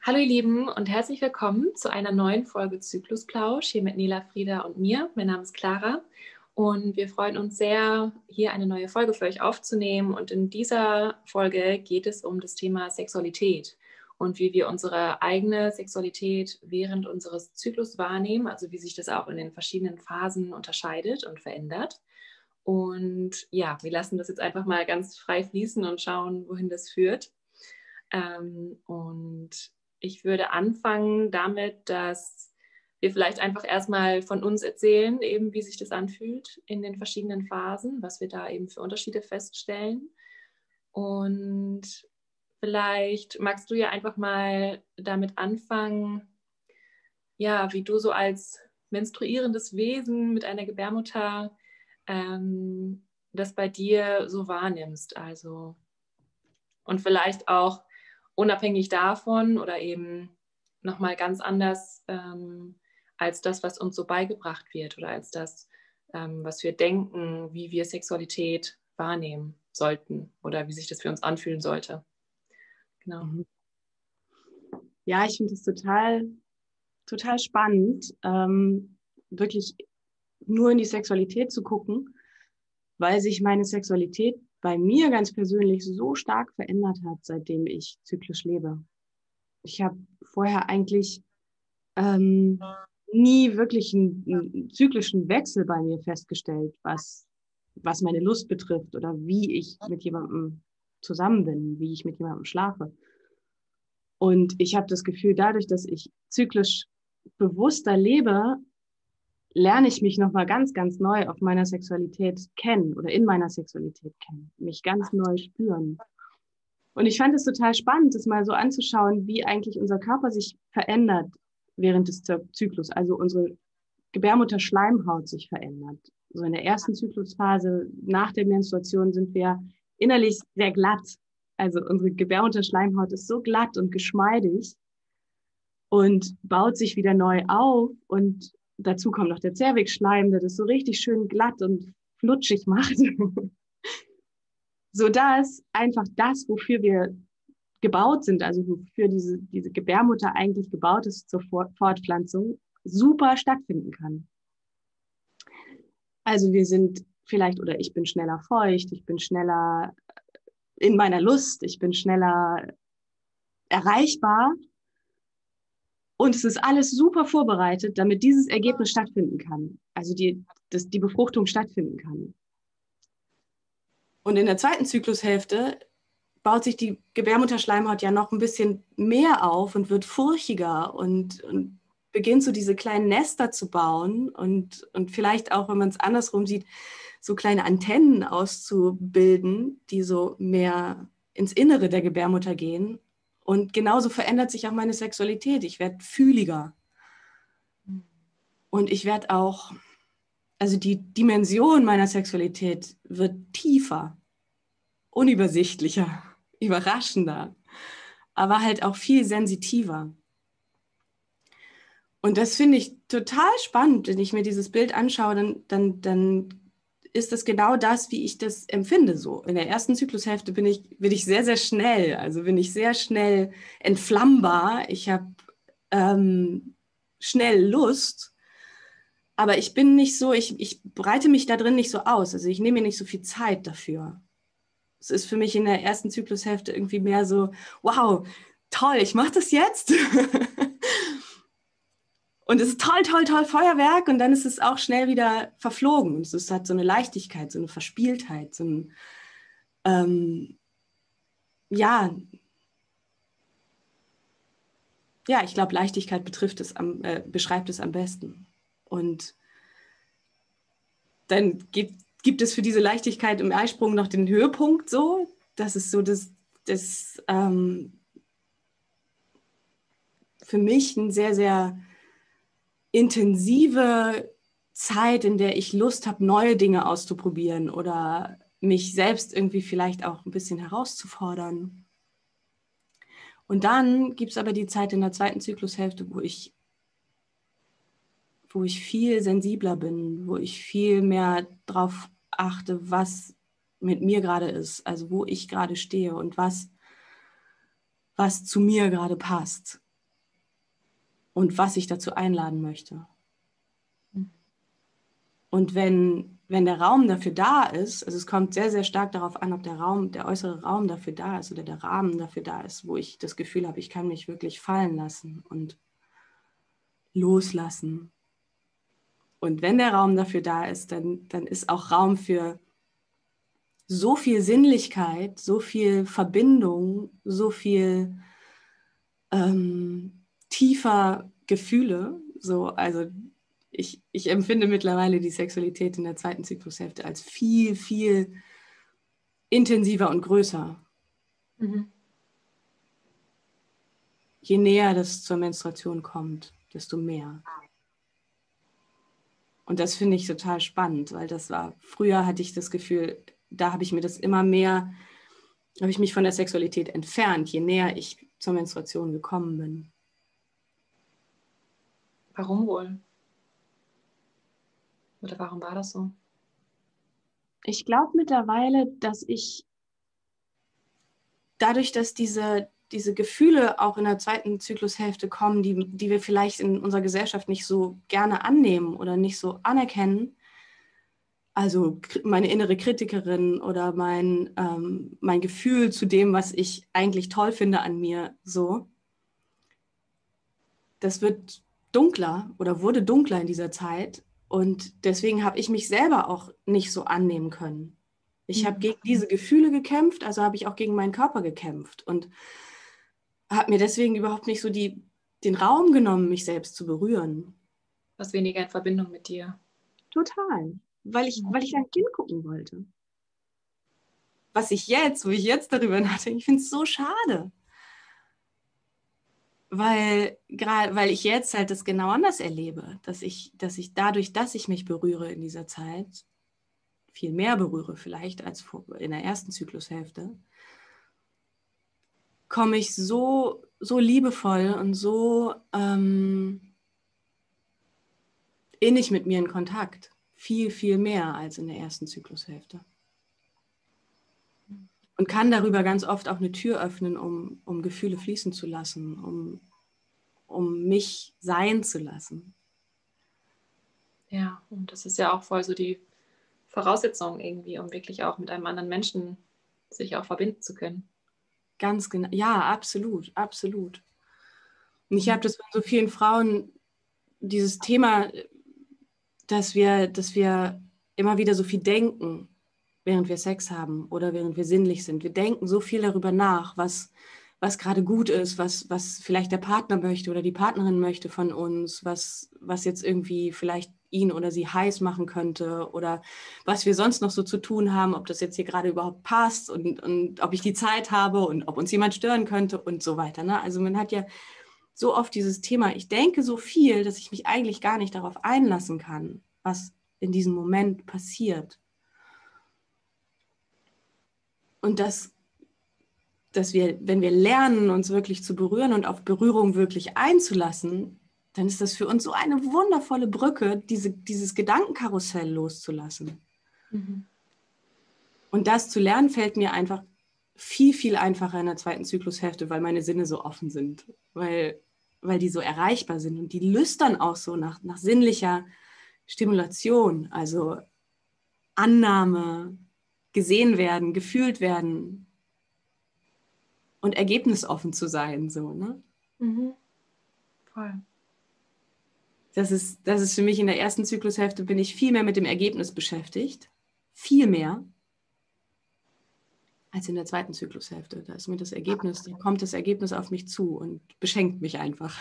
Hallo ihr Lieben und herzlich willkommen zu einer neuen Folge Zyklusplausch hier mit Nela, Frieda und mir. Mein Name ist Clara und wir freuen uns sehr, hier eine neue Folge für euch aufzunehmen. Und in dieser Folge geht es um das Thema Sexualität und wie wir unsere eigene Sexualität während unseres Zyklus wahrnehmen, also wie sich das auch in den verschiedenen Phasen unterscheidet und verändert. Und ja, wir lassen das jetzt einfach mal ganz frei fließen und schauen, wohin das führt. Und ich würde anfangen damit, dass wir vielleicht einfach erstmal von uns erzählen, eben wie sich das anfühlt in den verschiedenen Phasen, was wir da eben für Unterschiede feststellen. Und vielleicht magst du ja einfach mal damit anfangen, ja, wie du so als menstruierendes Wesen mit einer Gebärmutter das bei dir so wahrnimmst. Also, und vielleicht auch unabhängig davon oder eben nochmal ganz anders als das, was uns so beigebracht wird oder als das, was wir denken, wie wir Sexualität wahrnehmen sollten oder wie sich das für uns anfühlen sollte. Genau. Ja, ich finde es total spannend, wirklich nur in die Sexualität zu gucken, weil sich meine Sexualität bei mir ganz persönlich so stark verändert hat, seitdem ich zyklisch lebe. Ich habe vorher eigentlich nie wirklich einen zyklischen Wechsel bei mir festgestellt, was meine Lust betrifft oder wie ich mit jemandem zusammen bin, wie ich mit jemandem schlafe. Und ich habe das Gefühl, dadurch, dass ich zyklisch bewusster lebe, lerne ich mich nochmal ganz neu auf meiner Sexualität kennen oder in meiner Sexualität kennen, mich ganz neu spüren. Und ich fand es total spannend, das mal so anzuschauen, wie eigentlich unser Körper sich verändert während des Zyklus. Also unsere Gebärmutterschleimhaut sich verändert. So in der ersten Zyklusphase nach der Menstruation sind wir innerlich sehr glatt. Also unsere Gebärmutterschleimhaut ist so glatt und geschmeidig und baut sich wieder neu auf. Und dazu kommt noch der Zervixschleim, der das so richtig schön glatt und flutschig macht. Sodass einfach das, wofür wir gebaut sind, also wofür diese Gebärmutter eigentlich gebaut ist zur Fortpflanzung, super stattfinden kann. Also wir sind vielleicht, oder ich bin schneller feucht, ich bin schneller in meiner Lust, ich bin schneller erreichbar. Und es ist alles super vorbereitet, damit dieses Ergebnis stattfinden kann. Also die Befruchtung stattfinden kann. Und in der zweiten Zyklushälfte baut sich die Gebärmutterschleimhaut ja noch ein bisschen mehr auf und wird furchiger und beginnt so diese kleinen Nester zu bauen und vielleicht auch, wenn man es andersrum sieht, so kleine Antennen auszubilden, die so mehr ins Innere der Gebärmutter gehen. Und genauso verändert sich auch meine Sexualität. Ich werde fühliger. Und ich werde auch, also die Dimension meiner Sexualität wird tiefer, unübersichtlicher, überraschender, aber halt auch viel sensitiver. Und das finde ich total spannend, wenn ich mir dieses Bild anschaue, dann ist das genau das, wie ich das empfinde. So in der ersten Zyklushälfte bin ich sehr schnell, also bin ich sehr schnell entflammbar. Ich habe schnell Lust, aber ich bin nicht so, ich breite mich da drin nicht so aus. Also ich nehme mir nicht so viel Zeit dafür. Es ist für mich in der ersten Zyklushälfte irgendwie mehr so, wow, toll, ich mache das jetzt. Und es ist toll, Feuerwerk. Und dann ist es auch schnell wieder verflogen. Es hat so eine Leichtigkeit, so eine Verspieltheit, so ein, ja, ich glaube, Leichtigkeit beschreibt es am besten. Und dann gibt es für diese Leichtigkeit im Eisprung noch den Höhepunkt so. Das ist so das für mich eine sehr intensive Zeit, in der ich Lust habe, neue Dinge auszuprobieren oder mich selbst irgendwie vielleicht auch ein bisschen herauszufordern. Und dann gibt es aber die Zeit in der zweiten Zyklushälfte, wo ich viel sensibler bin, wo ich viel mehr drauf achte, was mit mir gerade ist, also wo ich gerade stehe und was zu mir gerade passt. und was ich dazu einladen möchte. Mhm. Und wenn der Raum dafür da ist, also es kommt sehr, sehr stark darauf an, ob der äußere Raum dafür da ist oder der Rahmen dafür da ist, wo ich das Gefühl habe, ich kann mich wirklich fallen lassen und loslassen. Und wenn der Raum dafür da ist, dann ist auch Raum für so viel Sinnlichkeit, so viel Verbindung, so viel tiefer Gefühle. So, also ich empfinde mittlerweile die Sexualität in der zweiten Zyklushälfte als viel, viel intensiver und größer. Mhm. Je näher das zur Menstruation kommt, desto mehr. Und das finde ich total spannend, weil früher hatte ich das Gefühl, da habe ich mir das immer mehr, habe ich mich von der Sexualität entfernt, je näher ich zur Menstruation gekommen bin. Warum wohl? Oder warum war das so? Ich glaube mittlerweile, dass ich dadurch, dass diese Gefühle auch in der zweiten Zyklushälfte kommen, die wir vielleicht in unserer Gesellschaft nicht so gerne annehmen oder nicht so anerkennen, also meine innere Kritikerin oder mein Gefühl zu dem, was ich eigentlich toll finde an mir, so, das wird dunkler oder wurde dunkler in dieser Zeit. Und deswegen habe ich mich selber auch nicht so annehmen können. Ich habe gegen diese Gefühle gekämpft, also habe ich auch gegen meinen Körper gekämpft und habe mir deswegen überhaupt nicht so den Raum genommen, mich selbst zu berühren. Was weniger in Verbindung mit dir. Total. Weil ich ein Kind gucken wollte. Wo ich jetzt darüber nachdenke, ich finde es so schade. Weil ich jetzt halt das genau anders erlebe, dass ich dadurch, dass ich mich berühre in dieser Zeit, viel mehr berühre vielleicht als in der ersten Zyklushälfte, komme ich so liebevoll und so innig mit mir in Kontakt. Viel, viel mehr als in der ersten Zyklushälfte. Und kann darüber ganz oft auch eine Tür öffnen, um Gefühle fließen zu lassen, um mich sein zu lassen. Ja, und das ist ja auch voll so die Voraussetzung irgendwie, um wirklich auch mit einem anderen Menschen sich auch verbinden zu können. Ganz genau. Ja, absolut, absolut. Und ich habe das von so vielen Frauen, dieses Thema, dass wir immer wieder so viel denken, während wir Sex haben oder während wir sinnlich sind. Wir denken so viel darüber nach, was gerade gut ist, was vielleicht der Partner möchte oder die Partnerin möchte von uns, was jetzt irgendwie vielleicht ihn oder sie heiß machen könnte oder was wir sonst noch so zu tun haben, ob das jetzt hier gerade überhaupt passt und ob ich die Zeit habe und ob uns jemand stören könnte und so weiter. Ne? Also man hat ja so oft dieses Thema, ich denke so viel, dass ich mich eigentlich gar nicht darauf einlassen kann, was in diesem Moment passiert. Und dass wir, wenn wir lernen, uns wirklich zu berühren und auf Berührung wirklich einzulassen, dann ist das für uns so eine wundervolle Brücke, dieses Gedankenkarussell loszulassen. Mhm. Und das zu lernen, fällt mir einfach viel, viel einfacher in der zweiten Zyklushälfte, weil meine Sinne so offen sind, weil die so erreichbar sind und die lüstern auch so nach sinnlicher Stimulation, also Annahme, gesehen werden, gefühlt werden und ergebnisoffen zu sein, so, ne? Mhm. Voll. Das ist für mich in der ersten Zyklushälfte, bin ich viel mehr mit dem Ergebnis beschäftigt. Viel mehr als in der zweiten Zyklushälfte. Da kommt das Ergebnis auf mich zu und beschenkt mich einfach.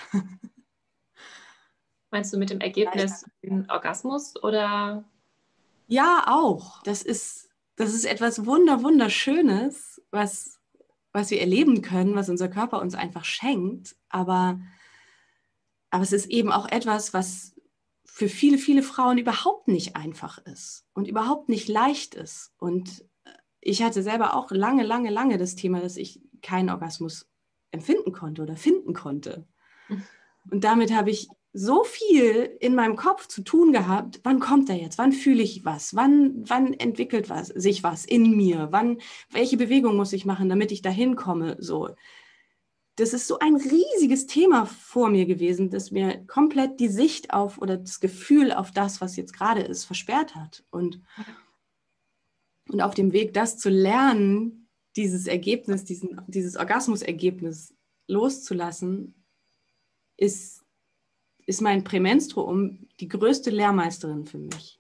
Meinst du mit dem Ergebnis den Orgasmus oder? Ja, auch. Das ist etwas Wunderschönes, was wir erleben können, was unser Körper uns einfach schenkt. Aber es ist eben auch etwas, was für viele, viele Frauen überhaupt nicht einfach ist und überhaupt nicht leicht ist. Und ich hatte selber auch lange das Thema, dass ich keinen Orgasmus empfinden konnte oder finden konnte. Und damit habe ich so viel in meinem Kopf zu tun gehabt. Wann kommt er jetzt? Wann fühle ich was? Wann entwickelt sich was in mir? Welche Bewegung muss ich machen, damit ich dahin komme? So. das ist so ein riesiges Thema vor mir gewesen, das mir komplett die Sicht auf oder das Gefühl auf das, was jetzt gerade ist, versperrt hat. Und auf dem Weg, das zu lernen, dieses Ergebnis, dieses Orgasmusergebnis loszulassen, ist mein Prämenstruum die größte Lehrmeisterin für mich.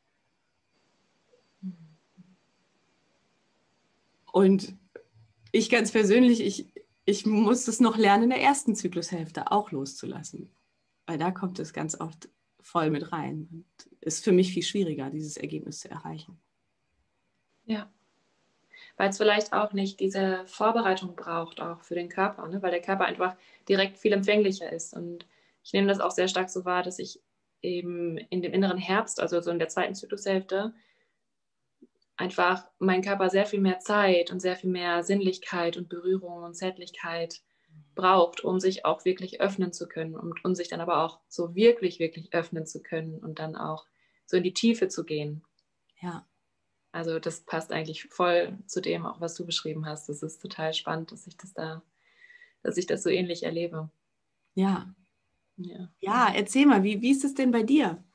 Und ich ganz persönlich, ich muss das noch lernen, in der ersten Zyklushälfte auch loszulassen. Weil da kommt es ganz oft voll mit rein. Und ist für mich viel schwieriger, dieses Ergebnis zu erreichen. Ja. Weil es vielleicht auch nicht diese Vorbereitung braucht, auch für den Körper, ne? Weil der Körper einfach direkt viel empfänglicher ist. Und ich nehme das auch sehr stark so wahr, dass ich eben in dem inneren Herbst, also so in der zweiten Zyklushälfte, einfach mein Körper sehr viel mehr Zeit und sehr viel mehr Sinnlichkeit und Berührung und Zärtlichkeit braucht, um sich auch wirklich öffnen zu können und um sich dann aber auch so wirklich, wirklich öffnen zu können und dann auch so in die Tiefe zu gehen. Ja. Also das passt eigentlich voll zu dem, auch was du beschrieben hast. Das ist total spannend, dass ich das so ähnlich erlebe. Ja. Ja, Ja, erzähl mal, wie ist es denn bei dir?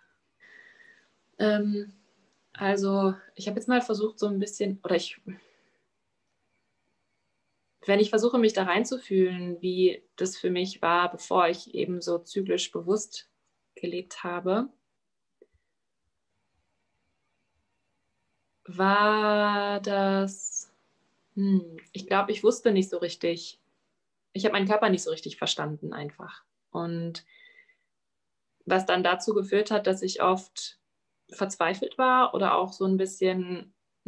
Also ich habe jetzt mal versucht, so ein bisschen, wenn ich versuche, mich da reinzufühlen, wie das für mich war, bevor ich eben so zyklisch bewusst gelebt habe, war das, ich glaube, ich wusste nicht so richtig, ich habe meinen Körper nicht so richtig verstanden einfach. Und was dann dazu geführt hat, dass ich oft verzweifelt war oder auch so ein bisschen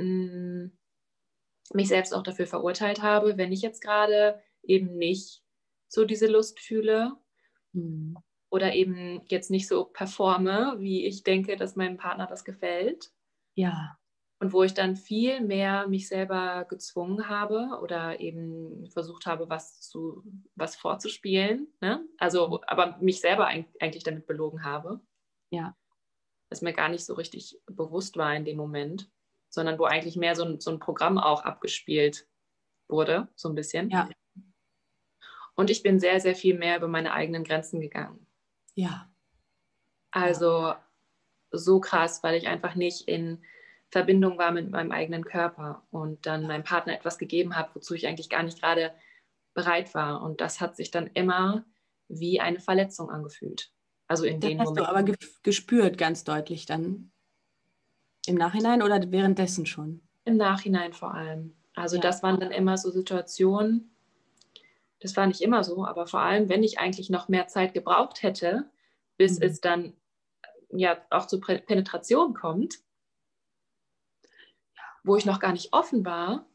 mich selbst auch dafür verurteilt habe, wenn ich jetzt gerade eben nicht so diese Lust fühle oder eben jetzt nicht so performe, wie ich denke, dass meinem Partner das gefällt. Ja. Und wo ich dann viel mehr mich selber gezwungen habe oder eben versucht habe, was vorzuspielen. Ne? Also, aber mich selber eigentlich damit belogen habe. Ja. Das mir gar nicht so richtig bewusst war in dem Moment, sondern wo eigentlich mehr so ein Programm auch abgespielt wurde, so ein bisschen. Ja. Und ich bin sehr, sehr viel mehr über meine eigenen Grenzen gegangen. Ja. Also so krass, weil ich einfach nicht in Verbindung war mit meinem eigenen Körper und dann meinem Partner etwas gegeben habe, wozu ich eigentlich gar nicht gerade bereit war. Und das hat sich dann immer wie eine Verletzung angefühlt. Also in Das den hast du Momenten. aber gespürt ganz deutlich dann im Nachhinein oder währenddessen schon? Im Nachhinein vor allem. Also Ja. das waren dann immer so Situationen, das war nicht immer so, aber vor allem, wenn ich eigentlich noch mehr Zeit gebraucht hätte, bis es dann ja auch zur Penetration kommt, wo ich noch gar nicht offen war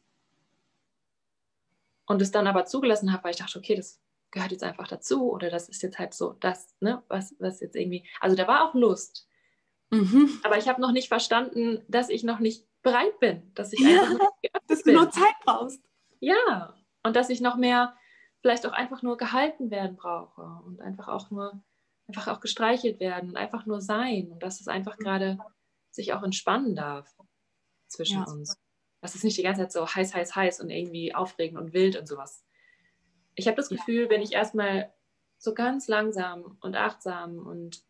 und es dann aber zugelassen habe, weil ich dachte, okay, das gehört jetzt einfach dazu oder das ist jetzt halt so das, ne, was jetzt irgendwie, also da war auch Lust, aber ich habe noch nicht verstanden, dass ich noch nicht bereit bin, dass ich einfach noch nicht dass geöffnet du noch bin. Zeit brauchst. Ja, und dass ich noch mehr, vielleicht auch einfach nur gehalten werden brauche und einfach auch gestreichelt werden und einfach nur sein und dass es einfach gerade sich auch entspannen darf zwischen Ja. uns. Dass es nicht die ganze Zeit so heiß, heiß, heiß und irgendwie aufregend und wild und sowas. Ich habe das Gefühl, wenn ich erstmal so ganz langsam und achtsam und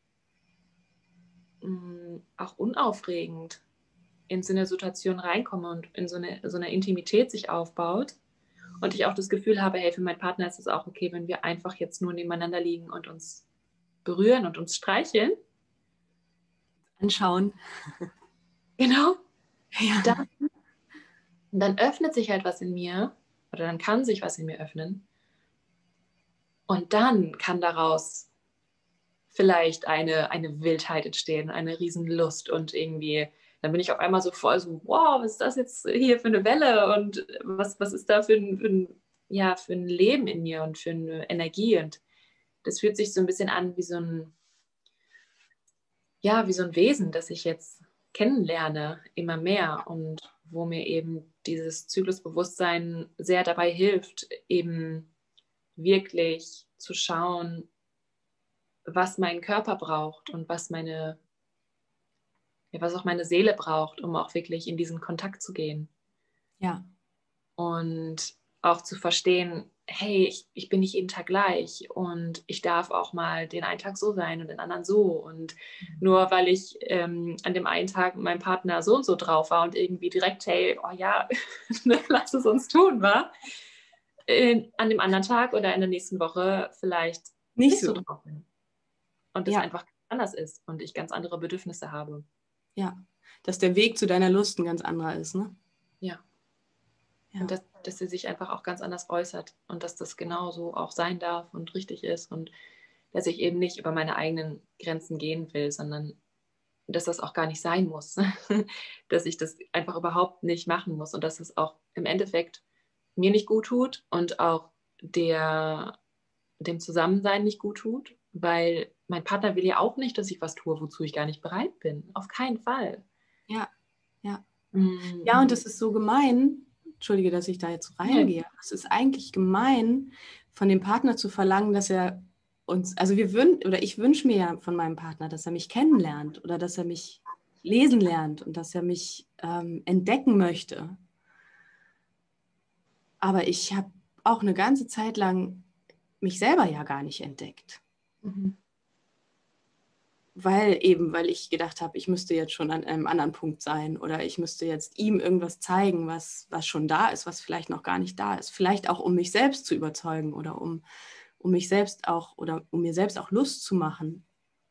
auch unaufregend in so eine Situation reinkomme und in so eine Intimität sich aufbaut und ich auch das Gefühl habe, hey, für meinen Partner ist es auch okay, wenn wir einfach jetzt nur nebeneinander liegen und uns berühren und uns streicheln. Anschauen. Genau. Ja. Dann öffnet sich halt was in mir oder dann kann sich was in mir öffnen. Und dann kann daraus vielleicht eine Wildheit entstehen, eine Riesenlust und irgendwie, dann bin ich auf einmal so voll so, wow, was ist das jetzt hier für eine Welle und was ist da für ein Leben in mir und für eine Energie und das fühlt sich so ein bisschen an wie so ein Wesen, das ich jetzt kennenlerne, immer mehr und wo mir eben dieses Zyklusbewusstsein sehr dabei hilft, eben wirklich zu schauen, was mein Körper braucht und was auch meine Seele braucht, um auch wirklich in diesen Kontakt zu gehen. Ja. Und auch zu verstehen, hey, ich bin nicht jeden Tag gleich und ich darf auch mal den einen Tag so sein und den anderen so. Und nur weil ich an dem einen Tag mit meinem Partner so und so drauf war und irgendwie direkt, hey, oh ja, lass es uns tun, wa? An dem anderen Tag oder in der nächsten Woche vielleicht nicht so drauf bin. Und das einfach anders ist und ich ganz andere Bedürfnisse habe. Ja, dass der Weg zu deiner Lust ein ganz anderer ist, ne? Ja. Und dass sie sich einfach auch ganz anders äußert und dass das genauso auch sein darf und richtig ist und dass ich eben nicht über meine eigenen Grenzen gehen will, sondern dass das auch gar nicht sein muss, dass ich das einfach überhaupt nicht machen muss und dass es auch im Endeffekt mir nicht gut tut und auch dem Zusammensein nicht gut tut, weil mein Partner will ja auch nicht, dass ich was tue, wozu ich gar nicht bereit bin. Auf keinen Fall. Ja, ja. Ja, und das ist so gemein, entschuldige, dass ich da jetzt reingehe, es ist eigentlich gemein, von dem Partner zu verlangen, dass er uns, also ich wünsche mir ja von meinem Partner, dass er mich kennenlernt oder dass er mich lesen lernt und dass er mich entdecken möchte. Aber ich habe auch eine ganze Zeit lang mich selber ja gar nicht entdeckt. Weil ich gedacht habe, ich müsste jetzt schon an einem anderen Punkt sein oder ich müsste jetzt ihm irgendwas zeigen, was schon da ist, was vielleicht noch gar nicht da ist. Vielleicht auch, um mich selbst zu überzeugen oder um mich selbst auch oder um mir selbst auch Lust zu machen,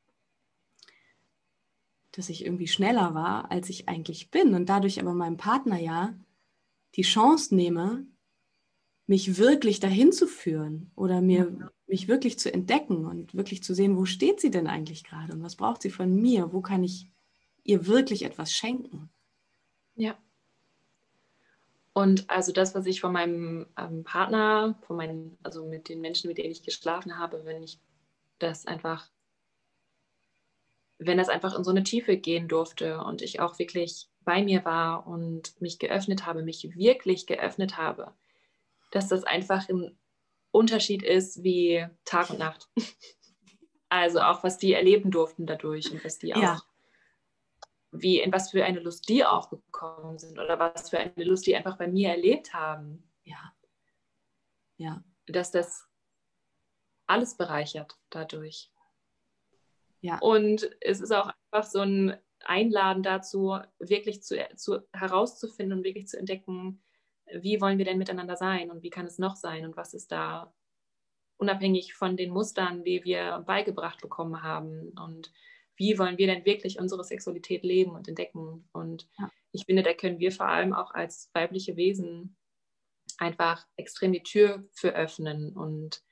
dass ich irgendwie schneller war, als ich eigentlich bin und dadurch aber meinem Partner ja die Chance nehme, mich wirklich dahin zu führen oder mich wirklich zu entdecken und wirklich zu sehen, wo steht sie denn eigentlich gerade und was braucht sie von mir, wo kann ich ihr wirklich etwas schenken. Ja. Und also das, was ich von meinem Partner, also mit den Menschen, mit denen ich geschlafen habe, wenn das einfach in so eine Tiefe gehen durfte und ich auch wirklich bei mir war und mich wirklich geöffnet habe, dass das einfach ein Unterschied ist wie Tag und Nacht. Also auch, was die erleben durften dadurch und was die auch, in was für eine Lust die auch gekommen sind oder was für eine Lust die einfach bei mir erlebt haben. Ja. Ja. Dass das alles bereichert dadurch. Ja. Und es ist auch einfach so ein Einladen dazu, wirklich herauszufinden und wirklich zu entdecken, wie wollen wir denn miteinander sein und wie kann es noch sein und was ist da unabhängig von den Mustern, die wir beigebracht bekommen haben und wie wollen wir denn wirklich unsere Sexualität leben und entdecken. Und ich finde, da können wir vor allem auch als weibliche Wesen einfach extrem die Tür für öffnen und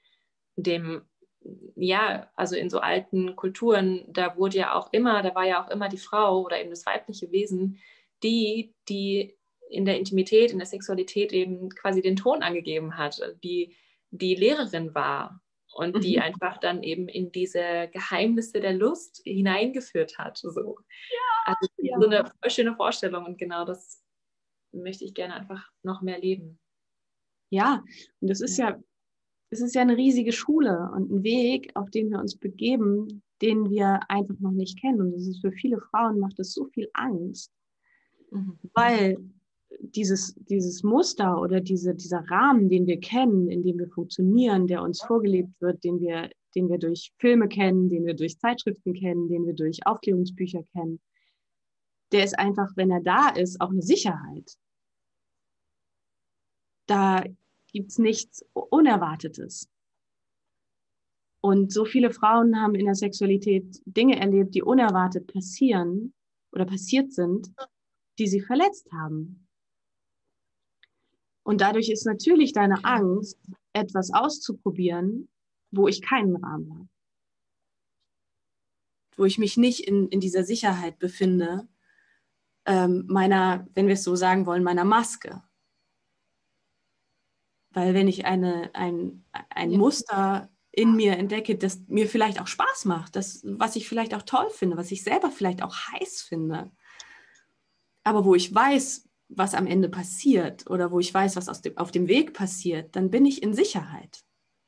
also in so alten Kulturen, da war ja auch immer die Frau oder eben das weibliche Wesen, die in der Intimität, in der Sexualität eben quasi den Ton angegeben hat, die Lehrerin war und die einfach dann eben in diese Geheimnisse der Lust hineingeführt hat. So. Ja, also so eine voll schöne Vorstellung und genau das möchte ich gerne einfach noch mehr leben. Ja, und es ist ja eine riesige Schule und ein Weg, auf den wir uns begeben, den wir einfach noch nicht kennen. Und das ist für viele Frauen macht das so viel Angst, weil dieses Muster oder dieser Rahmen, den wir kennen, in dem wir funktionieren, der uns vorgelebt wird, den wir durch Filme kennen, den wir durch Zeitschriften kennen, den wir durch Aufklärungsbücher kennen, der ist einfach, wenn er da ist, auch eine Sicherheit. Da gibt's nichts Unerwartetes. Und so viele Frauen haben in der Sexualität Dinge erlebt, die unerwartet passieren oder passiert sind, die sie verletzt haben. Und dadurch ist natürlich deine Angst, etwas auszuprobieren, wo ich keinen Rahmen habe. Wo ich mich nicht in dieser Sicherheit befinde, wenn wir es so sagen wollen, meiner Maske. Weil wenn ich ein Muster in mir entdecke, das mir vielleicht auch Spaß macht, was ich vielleicht auch toll finde, was ich selber vielleicht auch heiß finde, aber wo ich weiß, was am Ende passiert oder wo ich weiß, was auf dem Weg passiert, dann bin ich in Sicherheit.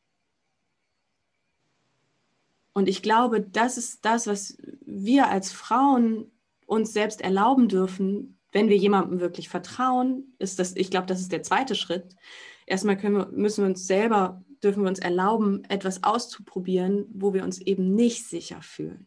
Und ich glaube, das ist das, was wir als Frauen uns selbst erlauben dürfen, wenn wir jemandem wirklich vertrauen, ich glaube, das ist der zweite Schritt, erstmal dürfen wir uns erlauben, etwas auszuprobieren, wo wir uns eben nicht sicher fühlen.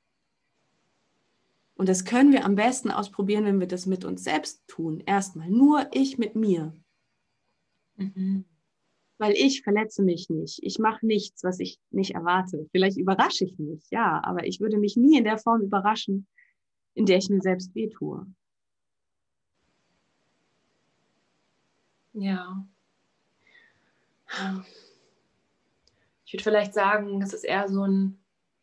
Und das können wir am besten ausprobieren, wenn wir das mit uns selbst tun. Erstmal nur ich mit mir. Mhm. Weil ich verletze mich nicht. Ich mache nichts, was ich nicht erwarte. Vielleicht überrasche ich mich, ja, aber ich würde mich nie in der Form überraschen, in der ich mir selbst wehtue. Ja. Ich würde vielleicht sagen, es ist eher so ein,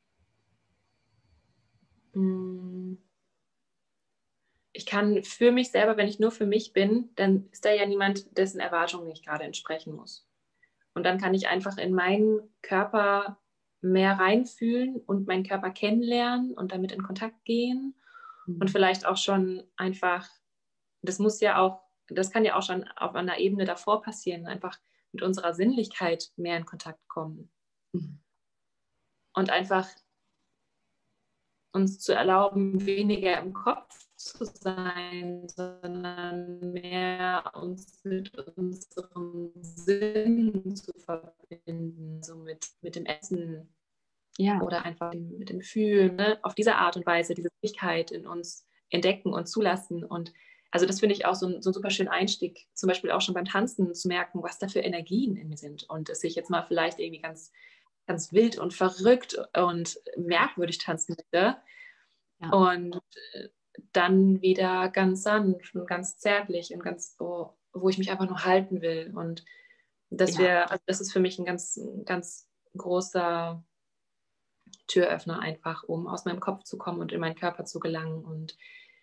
ich kann für mich selber, wenn ich nur für mich bin, dann ist da ja niemand, dessen Erwartungen ich gerade entsprechen muss. Und dann kann ich einfach in meinen Körper mehr reinfühlen und meinen Körper kennenlernen und damit in Kontakt gehen. Und vielleicht auch schon einfach, das kann ja auch schon auf einer Ebene davor passieren, einfach mit unserer Sinnlichkeit mehr in Kontakt kommen. Und einfach uns zu erlauben, weniger im Kopf zu sein, sondern mehr uns mit unserem Sinn zu verbinden, so mit dem Essen, ja, oder einfach mit dem Fühlen, ne? Auf diese Art und Weise diese Fähigkeit in uns entdecken und zulassen. Und also das finde ich auch so ein super schönen Einstieg, zum Beispiel auch schon beim Tanzen zu merken, was da für Energien in mir sind und dass ich jetzt mal vielleicht irgendwie ganz wild und verrückt und merkwürdig tanzen möchte. Ja. Und dann wieder ganz sanft und ganz zärtlich und ganz, wo ich mich einfach nur halten will. Und das ist für mich ein ganz großer Türöffner einfach, um aus meinem Kopf zu kommen und in meinen Körper zu gelangen. Und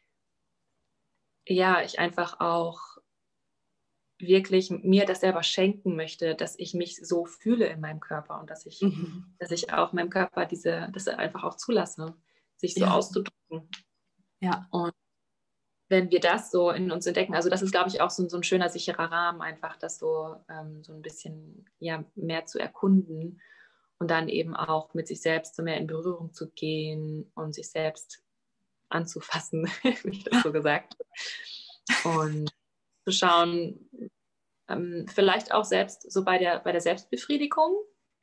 ja, ich einfach auch wirklich mir das selber schenken möchte, dass ich mich so fühle in meinem Körper und dass ich auch meinem Körper das einfach auch zulasse, sich so auszudrücken. Ja. Und wenn wir das so in uns entdecken, also das ist, glaube ich, auch so ein schöner, sicherer Rahmen, einfach das so ein bisschen mehr zu erkunden und dann eben auch mit sich selbst so mehr in Berührung zu gehen und sich selbst anzufassen, wie ich das so gesagt habe. Und zu schauen, vielleicht auch selbst so bei der Selbstbefriedigung,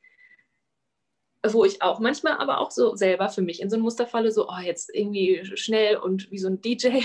wo ich auch manchmal aber auch so selber für mich in so ein Muster falle, so jetzt irgendwie schnell und wie so ein DJ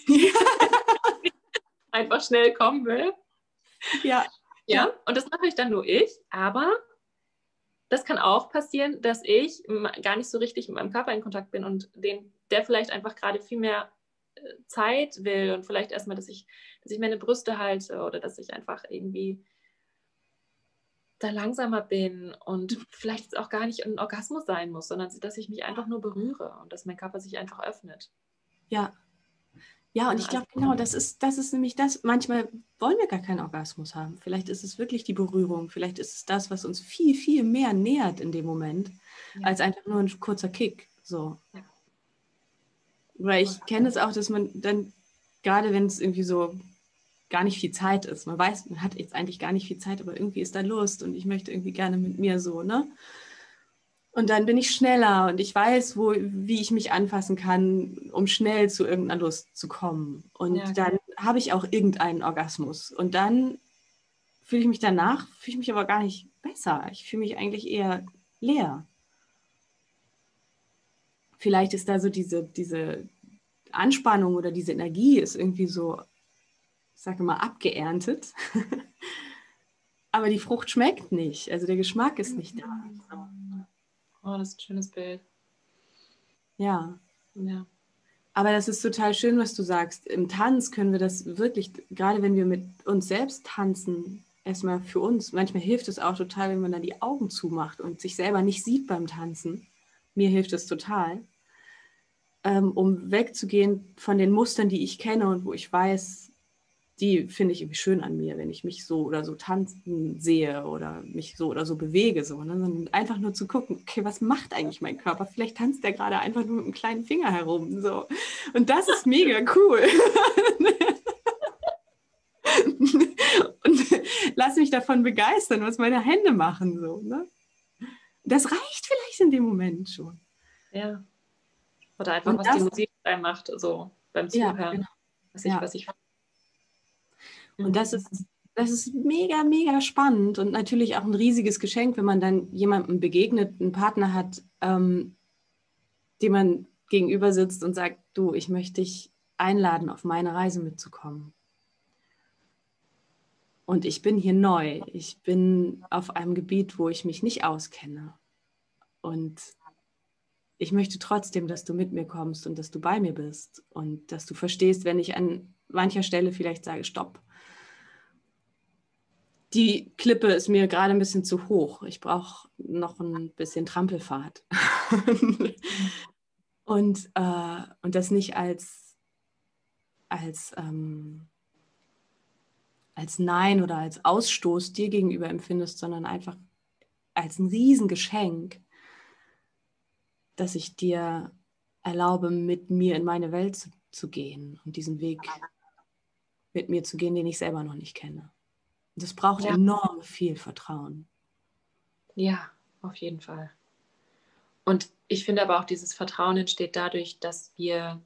einfach schnell kommen will. Ja. Und das mache ich dann nur ich, aber das kann auch passieren, dass ich gar nicht so richtig mit meinem Körper in Kontakt bin und der vielleicht einfach gerade viel mehr Zeit will und vielleicht erstmal, dass ich meine Brüste halte oder dass ich einfach irgendwie da langsamer bin und vielleicht jetzt auch gar nicht ein Orgasmus sein muss, sondern dass ich mich einfach nur berühre und dass mein Körper sich einfach öffnet. Ja. Ja, und ich glaube, genau, das ist nämlich das, manchmal wollen wir gar keinen Orgasmus haben. Vielleicht ist es wirklich die Berührung, vielleicht ist es das, was uns viel, viel mehr nährt in dem Moment, als einfach nur ein kurzer Kick. So. Ja. Weil ich kenne es auch, dass man dann, gerade wenn es irgendwie so gar nicht viel Zeit ist, man weiß, man hat jetzt eigentlich gar nicht viel Zeit, aber irgendwie ist da Lust und ich möchte irgendwie gerne mit mir so, ne? Und dann bin ich schneller und ich weiß, wie ich mich anfassen kann, um schnell zu irgendeiner Lust zu kommen. Und dann habe ich auch irgendeinen Orgasmus. Und dann fühle ich mich aber gar nicht besser. Ich fühle mich eigentlich eher leer. Vielleicht ist da so diese Anspannung oder diese Energie ist irgendwie so, ich sage mal, abgeerntet. Aber die Frucht schmeckt nicht. Also der Geschmack ist nicht da. So. Oh, das ist ein schönes Bild. Ja. Aber das ist total schön, was du sagst. Im Tanz können wir das wirklich, gerade wenn wir mit uns selbst tanzen, erstmal für uns, manchmal hilft es auch total, wenn man dann die Augen zumacht und sich selber nicht sieht beim Tanzen. Mir hilft es total, um wegzugehen von den Mustern, die ich kenne und wo ich weiß, die finde ich irgendwie schön an mir, wenn ich mich so oder so tanzen sehe oder mich so oder so bewege, so, ne? Sondern einfach nur zu gucken, okay, was macht eigentlich mein Körper? Vielleicht tanzt der gerade einfach nur mit einem kleinen Finger herum, so. Und das ist mega cool. Und lass mich davon begeistern, was meine Hände machen, so, ne? Das reicht vielleicht in dem Moment schon. Ja. Oder einfach, was die Musik macht, so beim Zuhören. Ja, genau. Was ich Und das ist das ist mega, mega spannend und natürlich auch ein riesiges Geschenk, wenn man dann jemandem begegnet, einen Partner hat, dem man gegenüber sitzt und sagt, du, ich möchte dich einladen, auf meine Reise mitzukommen. Und ich bin hier neu. Ich bin auf einem Gebiet, wo ich mich nicht auskenne. Und ich möchte trotzdem, dass du mit mir kommst und dass du bei mir bist und dass du verstehst, wenn ich an mancher Stelle vielleicht sage, stopp. Die Klippe ist mir gerade ein bisschen zu hoch. Ich brauche noch ein bisschen Trampelfahrt. Und das nicht als, als Nein oder als Ausstoß dir gegenüber empfindest, sondern einfach als ein Riesengeschenk, dass ich dir erlaube, mit mir in meine Welt zu gehen und diesen Weg mit mir zu gehen, den ich selber noch nicht kenne. Das braucht enorm viel Vertrauen. Ja, auf jeden Fall. Und ich finde aber auch, dieses Vertrauen entsteht dadurch, dass wir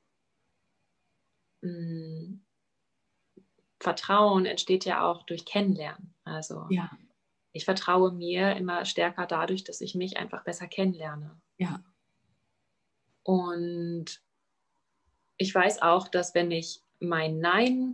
Vertrauen entsteht ja auch durch Kennenlernen. Also ich vertraue mir immer stärker dadurch, dass ich mich einfach besser kennenlerne. Ja. Und ich weiß auch, dass wenn ich mein Nein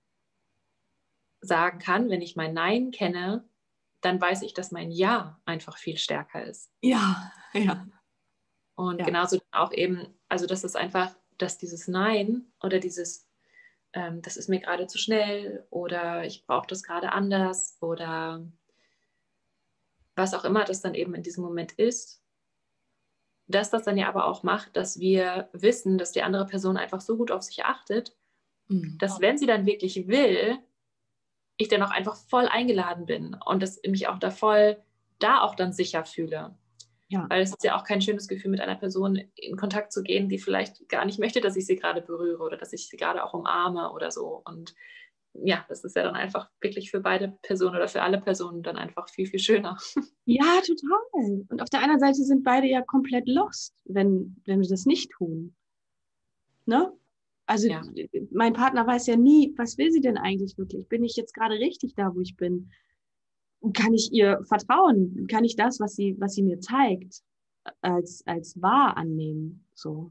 sagen kann, wenn ich mein Nein kenne, dann weiß ich, dass mein Ja einfach viel stärker ist. Ja, ja. Und genauso auch eben, also das ist einfach, dass dieses Nein oder dieses, das ist mir gerade zu schnell oder ich brauche das gerade anders oder was auch immer das dann eben in diesem Moment ist, dass das dann ja aber auch macht, dass wir wissen, dass die andere Person einfach so gut auf sich achtet, dass wenn sie dann wirklich will, ich dann auch einfach voll eingeladen bin und dass ich mich auch da auch dann sicher fühle. Ja. Weil es ist ja auch kein schönes Gefühl, mit einer Person in Kontakt zu gehen, die vielleicht gar nicht möchte, dass ich sie gerade berühre oder dass ich sie gerade auch umarme oder so. Und ja, das ist ja dann einfach wirklich für beide Personen oder für alle Personen dann einfach viel, viel schöner. Ja, total. Und auf der anderen Seite sind beide ja komplett lost, wenn wir das nicht tun. Ne? Also mein Partner weiß ja nie, was will sie denn eigentlich wirklich? Bin ich jetzt gerade richtig da, wo ich bin? Kann ich ihr vertrauen? Kann ich das, was sie mir zeigt, als wahr annehmen? So.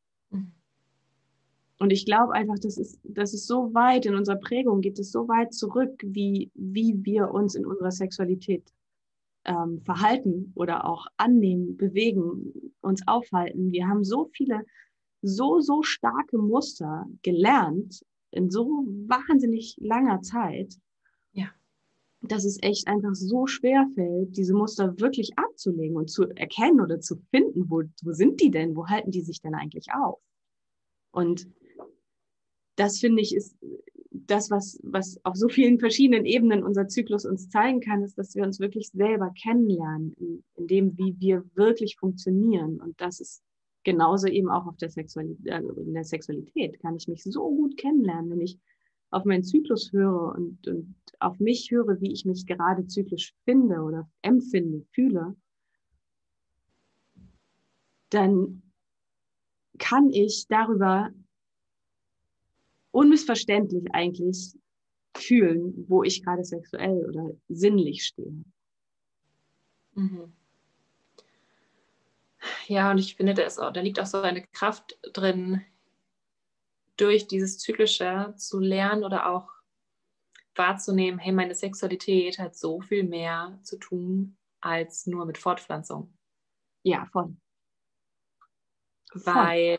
Und ich glaube einfach, das ist so weit in unserer Prägung, geht es so weit zurück, wie wir uns in unserer Sexualität verhalten oder auch annehmen, bewegen, uns aufhalten. Wir haben so viele, so starke Muster gelernt in so wahnsinnig langer Zeit, dass es echt einfach so schwer fällt, diese Muster wirklich abzulegen und zu erkennen oder zu finden, wo sind die denn, wo halten die sich denn eigentlich auf? Und das, finde ich, ist das, was auf so vielen verschiedenen Ebenen unser Zyklus uns zeigen kann, ist, dass wir uns wirklich selber kennenlernen, in dem, wie wir wirklich funktionieren. Und das ist genauso eben auch auf in der Sexualität kann ich mich so gut kennenlernen, wenn ich auf meinen Zyklus höre und auf mich höre, wie ich mich gerade zyklisch finde oder empfinde, fühle, dann kann ich darüber unmissverständlich eigentlich fühlen, wo ich gerade sexuell oder sinnlich stehe. Mhm. Ja, und ich finde, da liegt auch so eine Kraft drin, durch dieses Zyklische zu lernen oder auch wahrzunehmen, hey, meine Sexualität hat so viel mehr zu tun als nur mit Fortpflanzung. Ja, voll. Weil,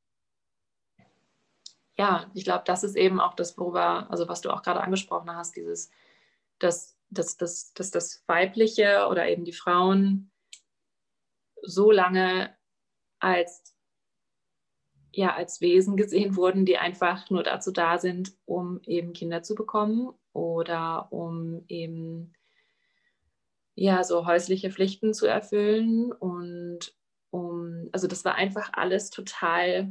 ja, ich glaube, das ist eben auch das, also was du auch gerade angesprochen hast, dass das Weibliche oder eben die Frauen so lange als Wesen gesehen wurden, die einfach nur dazu da sind, um eben Kinder zu bekommen oder um eben so häusliche Pflichten zu erfüllen und also das war einfach alles total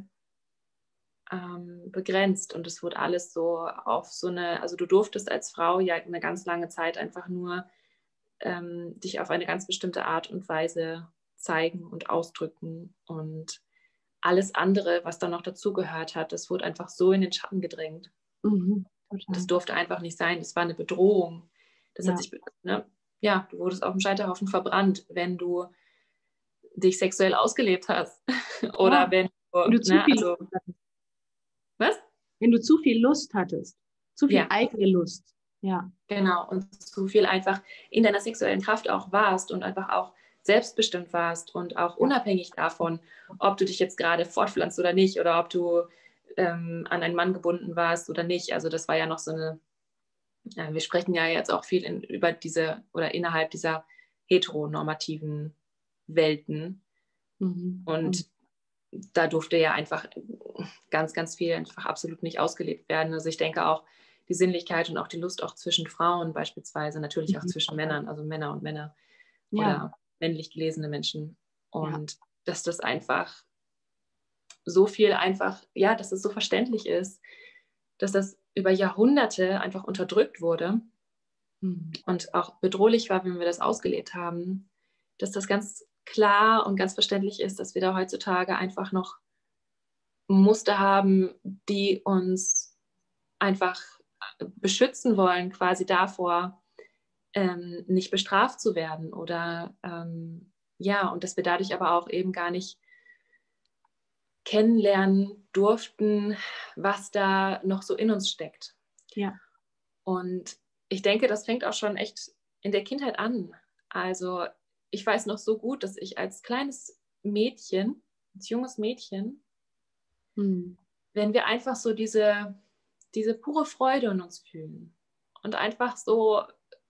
begrenzt und es wurde alles so auf so also du durftest als Frau ja eine ganz lange Zeit einfach nur dich auf eine ganz bestimmte Art und Weise zeigen und ausdrücken und alles andere, was dann noch dazugehört hat, das wurde einfach so in den Schatten gedrängt. Mhm. das durfte einfach nicht sein. Das war eine Bedrohung. Das hat sich, ne, ja, du wurdest auf dem Scheiterhaufen verbrannt, wenn du dich sexuell ausgelebt hast. Oder wenn du zu viel also, Lust hattest. Was? Wenn du zu viel Lust hattest. Zu viel eigene Lust. Ja. Genau. Und zu viel einfach in deiner sexuellen Kraft auch warst und einfach auch selbstbestimmt warst und auch unabhängig davon, ob du dich jetzt gerade fortpflanzt oder nicht oder ob du an einen Mann gebunden warst oder nicht. Also das war ja noch so eine, wir sprechen ja jetzt auch viel über diese oder innerhalb dieser heteronormativen Welten. Und da durfte ja einfach ganz, ganz viel einfach absolut nicht ausgelebt werden. Also ich denke auch, die Sinnlichkeit und auch die Lust auch zwischen Frauen beispielsweise, natürlich auch zwischen Männern, also Männer und Männer oder männlich gelesene Menschen. Und dass das einfach so viel einfach, ja, dass es so verständlich ist, dass das über Jahrhunderte einfach unterdrückt wurde und auch bedrohlich war, wenn wir das ausgelebt haben, dass das ganz klar und ganz verständlich ist, dass wir da heutzutage einfach noch Muster haben, die uns einfach beschützen wollen, quasi davor, nicht bestraft zu werden oder ja, und dass wir dadurch aber auch eben gar nicht kennenlernen durften, was da noch so in uns steckt. Ja. Und ich denke, das fängt auch schon echt in der Kindheit an. Also ich weiß noch so gut, dass ich als kleines Mädchen, als junges Mädchen, wenn wir einfach so diese pure Freude in uns fühlen und einfach so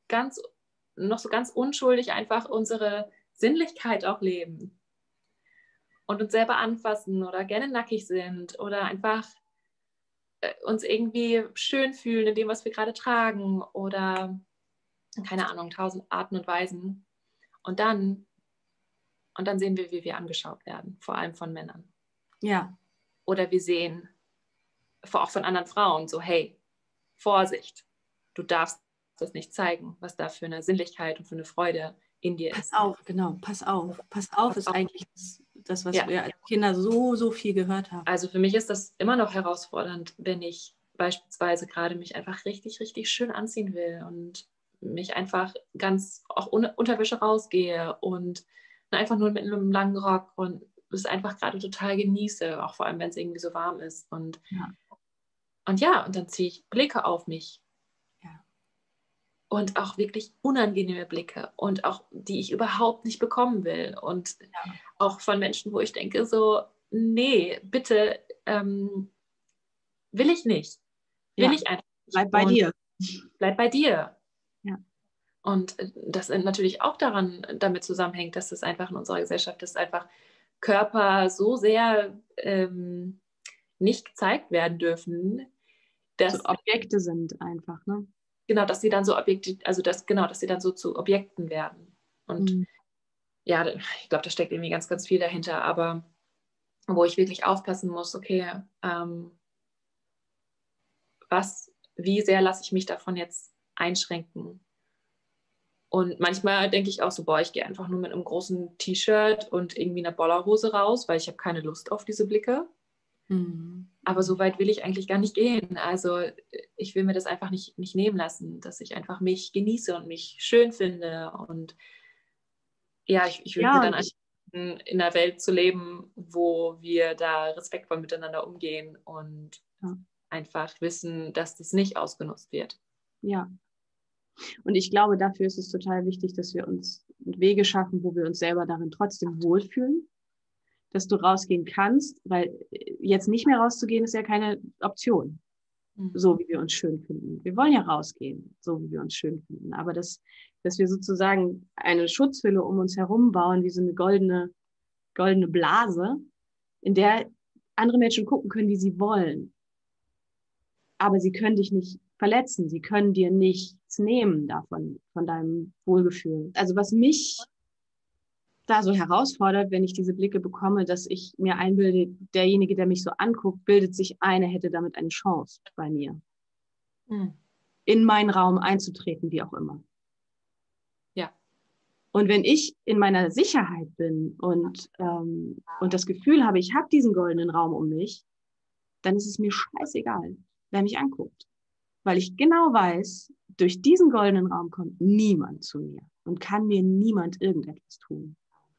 noch so ganz unschuldig einfach unsere Sinnlichkeit auch leben und uns selber anfassen oder gerne nackig sind oder einfach uns irgendwie schön fühlen in dem, was wir gerade tragen oder keine Ahnung, 1000 Arten und Weisen. Und dann sehen wir, wie wir angeschaut werden, vor allem von Männern. Ja. Oder wir sehen auch von anderen Frauen so, hey, Vorsicht, du darfst das nicht zeigen, was da für eine Sinnlichkeit und für eine Freude in dir ist. Pass auf, genau, pass auf. Pass auf ist eigentlich das, was wir als Kinder so viel gehört haben. Also für mich ist das immer noch herausfordernd, wenn ich beispielsweise gerade mich einfach richtig, richtig schön anziehen will und mich einfach ganz auch ohne Unterwäsche rausgehe und einfach nur mit einem langen Rock und es einfach gerade total genieße, auch vor allem, wenn es irgendwie so warm ist. Und dann ziehe ich Blicke auf mich. Ja. Und auch wirklich unangenehme Blicke und auch, die ich überhaupt nicht bekommen will. Und auch von Menschen, wo ich denke, so, nee, bitte, will ich nicht. Will ich einfach nicht. Bleib bei dir. Bleib bei dir. Ja. Und das natürlich auch damit zusammenhängt, dass es einfach in unserer Gesellschaft ist, einfach Körper so sehr nicht gezeigt werden dürfen, dass so Objekte sind einfach, ne? Genau, dass sie dann so dass sie dann so zu Objekten werden. Und ja, ich glaube, da steckt irgendwie ganz, ganz viel dahinter, aber wo ich wirklich aufpassen muss, okay, wie sehr lasse ich mich davon jetzt einschränken? Und manchmal denke ich auch so, boah, ich gehe einfach nur mit einem großen T-Shirt und irgendwie einer Bollerhose raus, weil ich habe keine Lust auf diese Blicke. Aber so weit will ich eigentlich gar nicht gehen. Also ich will mir das einfach nicht nehmen lassen, dass ich einfach mich genieße und mich schön finde. Und ja, ich wünsche mir dann in einer Welt zu leben, wo wir da respektvoll miteinander umgehen und einfach wissen, dass das nicht ausgenutzt wird. Ja. Und ich glaube, dafür ist es total wichtig, dass wir uns Wege schaffen, wo wir uns selber darin trotzdem wohlfühlen, dass du rausgehen kannst, weil jetzt nicht mehr rauszugehen ist ja keine Option, so wie wir uns schön finden. Wir wollen ja rausgehen, so wie wir uns schön finden, aber dass wir sozusagen eine Schutzhülle um uns herum bauen, wie so eine goldene Blase, in der andere Menschen gucken können, wie sie wollen. Aber sie können dich nicht verletzen. Sie können dir nichts nehmen davon, von deinem Wohlgefühl. Also was mich da so herausfordert, wenn ich diese Blicke bekomme, dass ich mir einbilde, derjenige, der mich so anguckt, bildet sich ein, er hätte damit eine Chance bei mir. In meinen Raum einzutreten, wie auch immer. Ja. Und wenn ich in meiner Sicherheit bin und das Gefühl habe, ich habe diesen goldenen Raum um mich, dann ist es mir scheißegal, wer mich anguckt. weil ich genau weiß, durch diesen goldenen Raum kommt niemand zu mir und kann mir niemand irgendetwas tun.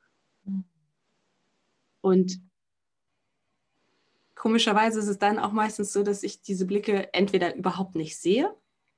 Und komischerweise ist es dann auch meistens so, dass ich diese Blicke entweder überhaupt nicht sehe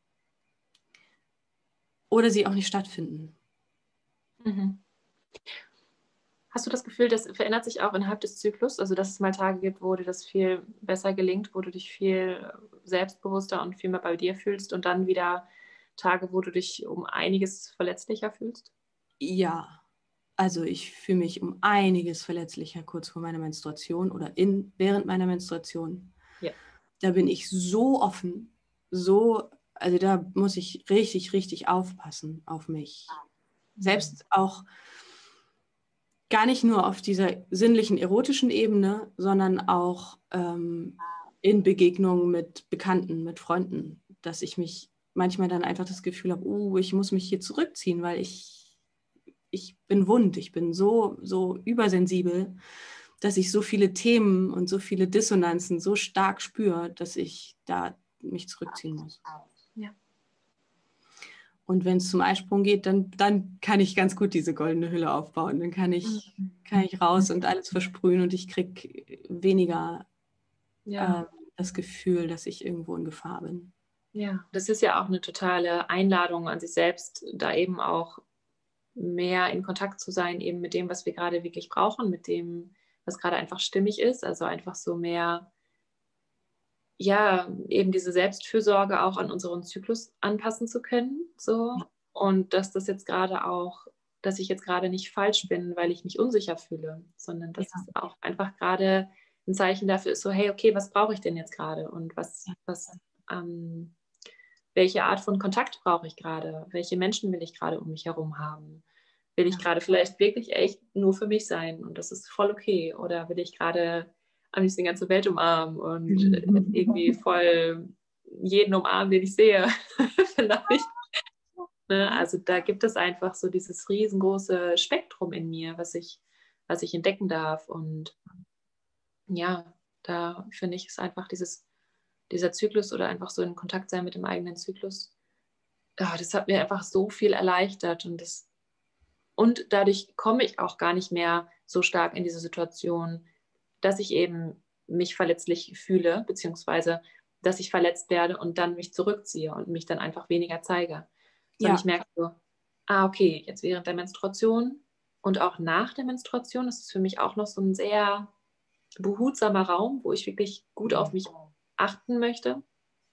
oder sie auch nicht stattfinden. Mhm. Hast du das Gefühl, das verändert sich auch innerhalb des Zyklus? Also, dass es mal Tage gibt, wo dir das viel besser gelingt, wo du dich viel selbstbewusster und viel mehr bei dir fühlst und dann wieder Tage, wo du dich um einiges verletzlicher fühlst? Ja, also ich fühle mich um einiges verletzlicher kurz vor meiner Menstruation oder während meiner Menstruation. Ja. Da bin ich so offen, also da muss ich richtig, richtig aufpassen auf mich. Selbst auch gar nicht nur auf dieser sinnlichen, erotischen Ebene, sondern auch in Begegnungen mit Bekannten, mit Freunden, dass ich mich manchmal dann einfach das Gefühl habe, ich muss mich hier zurückziehen, weil ich bin wund, ich bin so übersensibel, dass ich so viele Themen und so viele Dissonanzen so stark spüre, dass ich da mich zurückziehen muss. Ja. Und wenn es zum Eisprung geht, dann kann ich ganz gut diese goldene Hülle aufbauen. Dann kann ich raus und alles versprühen und ich kriege weniger das Gefühl, dass ich irgendwo in Gefahr bin. Ja, das ist ja auch eine totale Einladung an sich selbst, da eben auch mehr in Kontakt zu sein, eben mit dem, was wir gerade wirklich brauchen, mit dem, was gerade einfach stimmig ist. Also einfach so mehr, ja, eben diese Selbstfürsorge auch an unseren Zyklus anpassen zu können. So. Und dass das jetzt gerade auch, dass ich jetzt gerade nicht falsch bin, weil ich mich unsicher fühle, sondern dass es auch einfach gerade ein Zeichen dafür ist, so, hey, okay, was brauche ich denn jetzt gerade? Und welche Art von Kontakt brauche ich gerade? Welche Menschen will ich gerade um mich herum haben? Will ich gerade vielleicht wirklich echt nur für mich sein und das ist voll okay? Oder will ich gerade am liebsten die ganze Welt umarmen und irgendwie voll jeden umarmen, den ich sehe? Vielleicht. Ne? Also da gibt es einfach so dieses riesengroße Spektrum in mir, was ich entdecken darf. Und ja, da finde ich es einfach dieser Zyklus oder einfach so in Kontakt sein mit dem eigenen Zyklus, das hat mir einfach so viel erleichtert und dadurch komme ich auch gar nicht mehr so stark in diese Situation, dass ich eben mich verletzlich fühle, beziehungsweise dass ich verletzt werde und dann mich zurückziehe und mich dann einfach weniger zeige. Sondern ich merke so, okay, jetzt während der Menstruation und auch nach der Menstruation ist es für mich auch noch so ein sehr behutsamer Raum, wo ich wirklich gut auf mich achten möchte.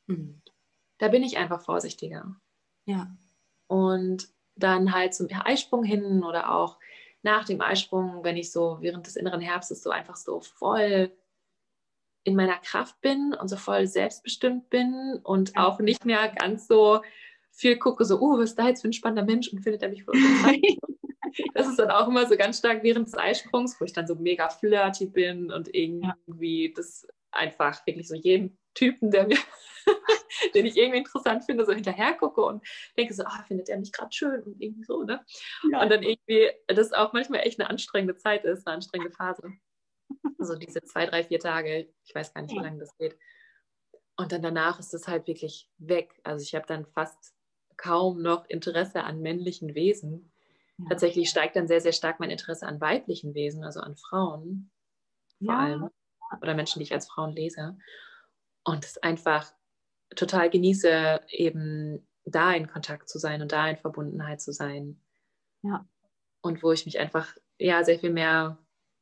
Da bin ich einfach vorsichtiger. Ja. Und dann halt zum Eisprung hin oder auch nach dem Eisprung, wenn ich so während des inneren Herbstes so einfach so voll in meiner Kraft bin und so voll selbstbestimmt bin und auch nicht mehr ganz so viel gucke, so, was ist da jetzt für ein spannender Mensch und findet er mich voll interessant. Das ist dann auch immer so ganz stark während des Eisprungs, wo ich dann so mega flirty bin und irgendwie das einfach wirklich so jedem Typen, den ich irgendwie interessant finde, so hinterher gucke und denke so, findet er mich gerade schön und irgendwie so, ne? Ja. Und dann irgendwie, das auch manchmal echt eine anstrengende Zeit ist, eine anstrengende Phase. Also diese 2, 3, 4 Tage, ich weiß gar nicht, wie lange das geht. Und dann danach ist es halt wirklich weg. Also ich habe dann fast kaum noch Interesse an männlichen Wesen. Tatsächlich steigt dann sehr, sehr stark mein Interesse an weiblichen Wesen, also an Frauen vor allem. Oder Menschen, die ich als Frauen lese. Und es einfach total genieße, eben da in Kontakt zu sein und da in Verbundenheit zu sein. Ja. Und wo ich mich einfach sehr viel mehr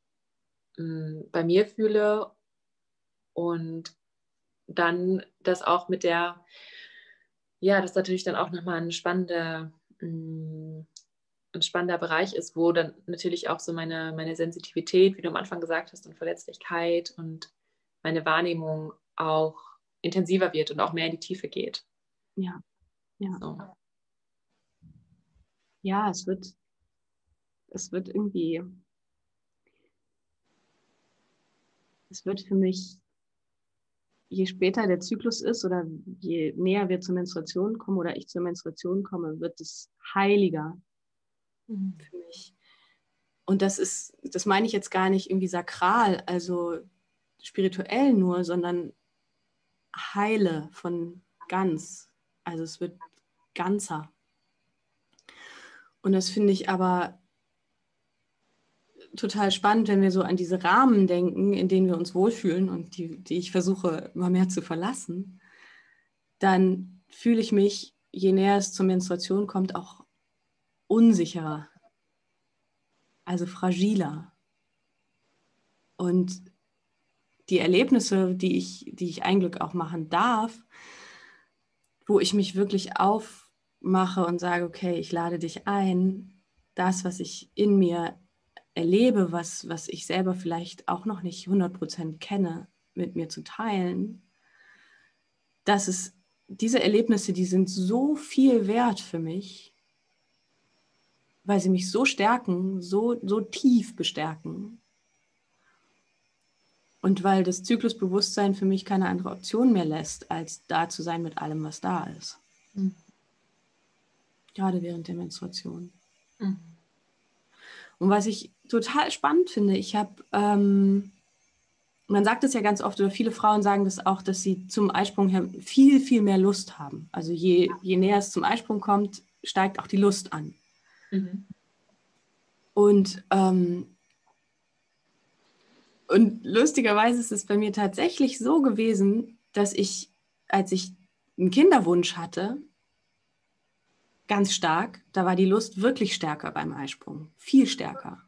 bei mir fühle und dann das auch mit das natürlich dann auch nochmal ein spannender Bereich ist, wo dann natürlich auch so meine Sensitivität, wie du am Anfang gesagt hast, und Verletzlichkeit und meine Wahrnehmung auch intensiver wird und auch mehr in die Tiefe geht. Ja. So. Ja, es wird irgendwie, es wird für mich, je später der Zyklus ist oder je näher wir zur Menstruation kommen oder ich zur Menstruation komme, wird es heiliger für mich. Und das meine ich jetzt gar nicht irgendwie sakral, also spirituell nur, sondern heile von ganz. Also es wird ganzer. Und das finde ich aber total spannend, wenn wir so an diese Rahmen denken, in denen wir uns wohlfühlen und die ich versuche immer mehr zu verlassen, dann fühle ich mich, je näher es zur Menstruation kommt, auch unsicherer, also fragiler. Und die Erlebnisse, die ich ein Glück auch machen darf, wo ich mich wirklich aufmache und sage, okay, ich lade dich ein, das, was ich in mir erlebe, was ich selber vielleicht auch noch nicht 100% kenne, mit mir zu teilen, dass es diese Erlebnisse, die sind so viel wert für mich, weil sie mich so stärken, so tief bestärken. Und weil das Zyklusbewusstsein für mich keine andere Option mehr lässt, als da zu sein mit allem, was da ist. Mhm. Gerade während der Menstruation. Mhm. Und was ich total spannend finde, ich habe, man sagt es ja ganz oft, oder viele Frauen sagen das auch, dass sie zum Eisprung her viel, viel mehr Lust haben. Also je näher es zum Eisprung kommt, steigt auch die Lust an. Mhm. Und lustigerweise ist es bei mir tatsächlich so gewesen, dass ich, als ich einen Kinderwunsch hatte, ganz stark, da war die Lust wirklich stärker beim Eisprung, viel stärker.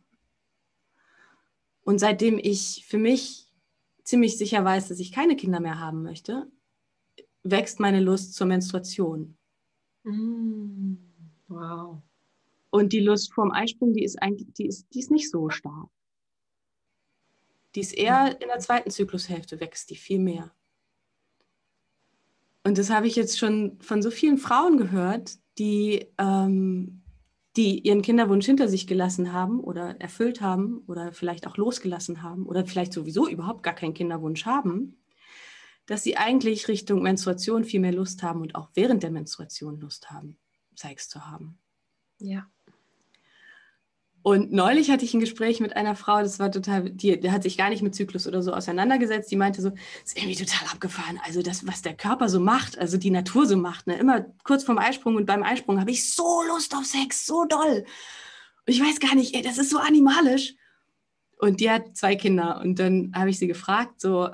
Und seitdem ich für mich ziemlich sicher weiß, dass ich keine Kinder mehr haben möchte, wächst meine Lust zur Menstruation. Mhm. Wow. Und die Lust vorm Eisprung, die ist nicht so stark. Die ist eher in der zweiten Zyklushälfte, wächst die viel mehr. Und das habe ich jetzt schon von so vielen Frauen gehört, die ihren Kinderwunsch hinter sich gelassen haben oder erfüllt haben oder vielleicht auch losgelassen haben oder vielleicht sowieso überhaupt gar keinen Kinderwunsch haben, dass sie eigentlich Richtung Menstruation viel mehr Lust haben und auch während der Menstruation Lust haben, Sex zu haben. Ja. Und neulich hatte ich ein Gespräch mit einer Frau, das war total, die hat sich gar nicht mit Zyklus oder so auseinandergesetzt. Die meinte so, das ist irgendwie total abgefahren. Also das, was der Körper so macht, also die Natur so macht, ne? Immer kurz vorm Eisprung und beim Eisprung habe ich so Lust auf Sex, so doll. Und ich weiß gar nicht, ey, das ist so animalisch. Und die hat 2 Kinder. Und dann habe ich sie gefragt, so,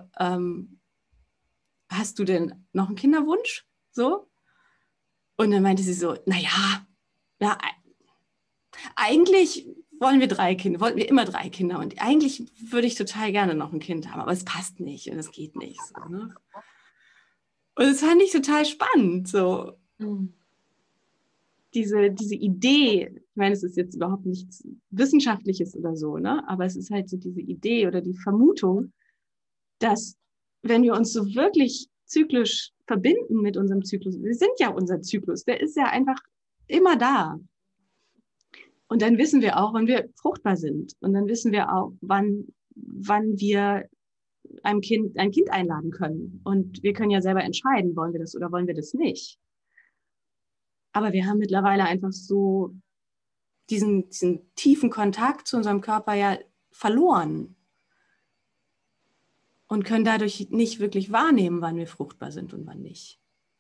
hast du denn noch einen Kinderwunsch? So? Und dann meinte sie so, naja, ja, eigentlich wollten wir immer 3 Kinder und eigentlich würde ich total gerne noch ein Kind haben, aber es passt nicht und es geht nicht. So, ne? Und das fand ich total spannend, so Mhm. diese Idee, ich meine, es ist jetzt überhaupt nichts Wissenschaftliches oder so, ne? Aber es ist halt so diese Idee oder die Vermutung, dass wenn wir uns so wirklich zyklisch verbinden mit unserem Zyklus, wir sind ja unser Zyklus, der ist ja einfach immer da. Und dann wissen wir auch, wann wir fruchtbar sind. Und dann wissen wir auch, wann wir ein Kind einladen können. Und wir können ja selber entscheiden, wollen wir das oder wollen wir das nicht. Aber wir haben mittlerweile einfach so diesen tiefen Kontakt zu unserem Körper ja verloren und können dadurch nicht wirklich wahrnehmen, wann wir fruchtbar sind und wann nicht.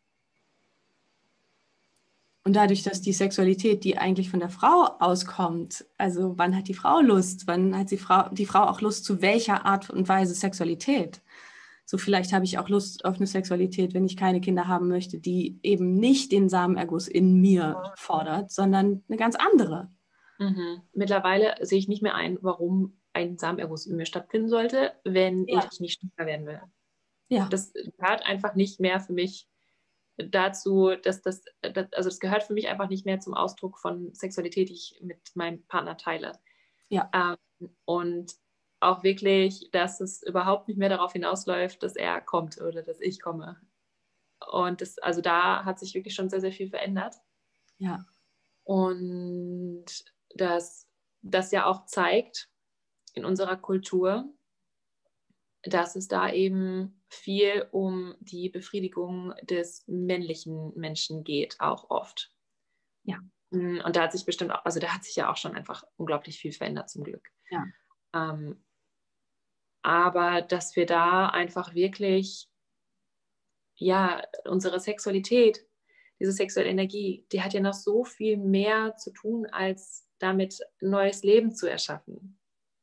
Und dadurch, dass die Sexualität, die eigentlich von der Frau auskommt, also wann hat die Frau Lust, wann hat die Frau auch Lust zu welcher Art und Weise Sexualität? So vielleicht habe ich auch Lust auf eine Sexualität, wenn ich keine Kinder haben möchte, die eben nicht den Samenerguss in mir fordert, sondern eine ganz andere. Mhm. Mittlerweile sehe ich nicht mehr ein, warum ein Samenerguss in mir stattfinden sollte, wenn Ja. ich nicht schwanger werden will. Ja. Das gehört einfach nicht mehr für mich dazu, also das gehört für mich einfach nicht mehr zum Ausdruck von Sexualität, die ich mit meinem Partner teile. Ja. Und auch wirklich, dass es überhaupt nicht mehr darauf hinausläuft, dass er kommt oder dass ich komme. Und also da hat sich wirklich schon sehr, sehr viel verändert. Ja. Und das ja auch zeigt in unserer Kultur, dass es da eben viel um die Befriedigung des männlichen Menschen geht, auch oft. Ja. Und da hat sich bestimmt auch, also da hat sich ja auch schon einfach unglaublich viel verändert zum Glück. Ja. Aber dass wir da einfach wirklich ja, unsere Sexualität, diese sexuelle Energie, die hat ja noch so viel mehr zu tun, als damit neues Leben zu erschaffen.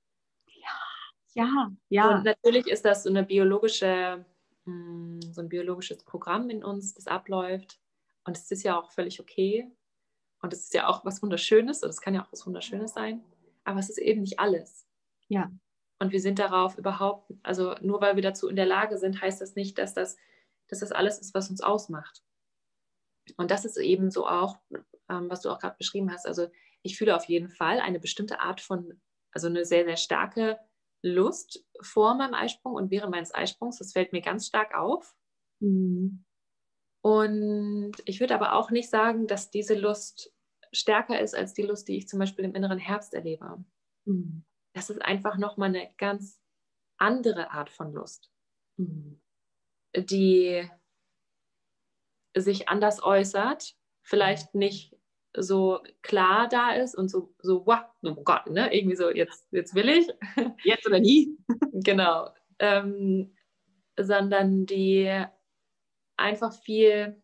Ja. Und natürlich ist das so ein biologisches Programm in uns, das abläuft. Und es ist ja auch völlig okay. Und es ist ja auch was Wunderschönes, und es kann ja auch was Wunderschönes sein. Aber es ist eben nicht alles. Ja. Und wir sind darauf überhaupt, also nur weil wir dazu in der Lage sind, heißt das nicht, dass das alles ist, was uns ausmacht. Und das ist eben so auch, was du auch gerade beschrieben hast. Also ich fühle auf jeden Fall eine bestimmte Art von, also eine sehr, sehr starke Lust vor meinem Eisprung und während meines Eisprungs. Das fällt mir ganz stark auf. Mhm. Und ich würde aber auch nicht sagen, dass diese Lust stärker ist als die Lust, die ich zum Beispiel im inneren Herbst erlebe. Mhm. Das ist einfach nochmal eine ganz andere Art von Lust, die sich anders äußert, vielleicht nicht so klar da ist und so wow, oh Gott, ne? Irgendwie so, jetzt will ich. Jetzt oder nie? Genau. Sondern die einfach viel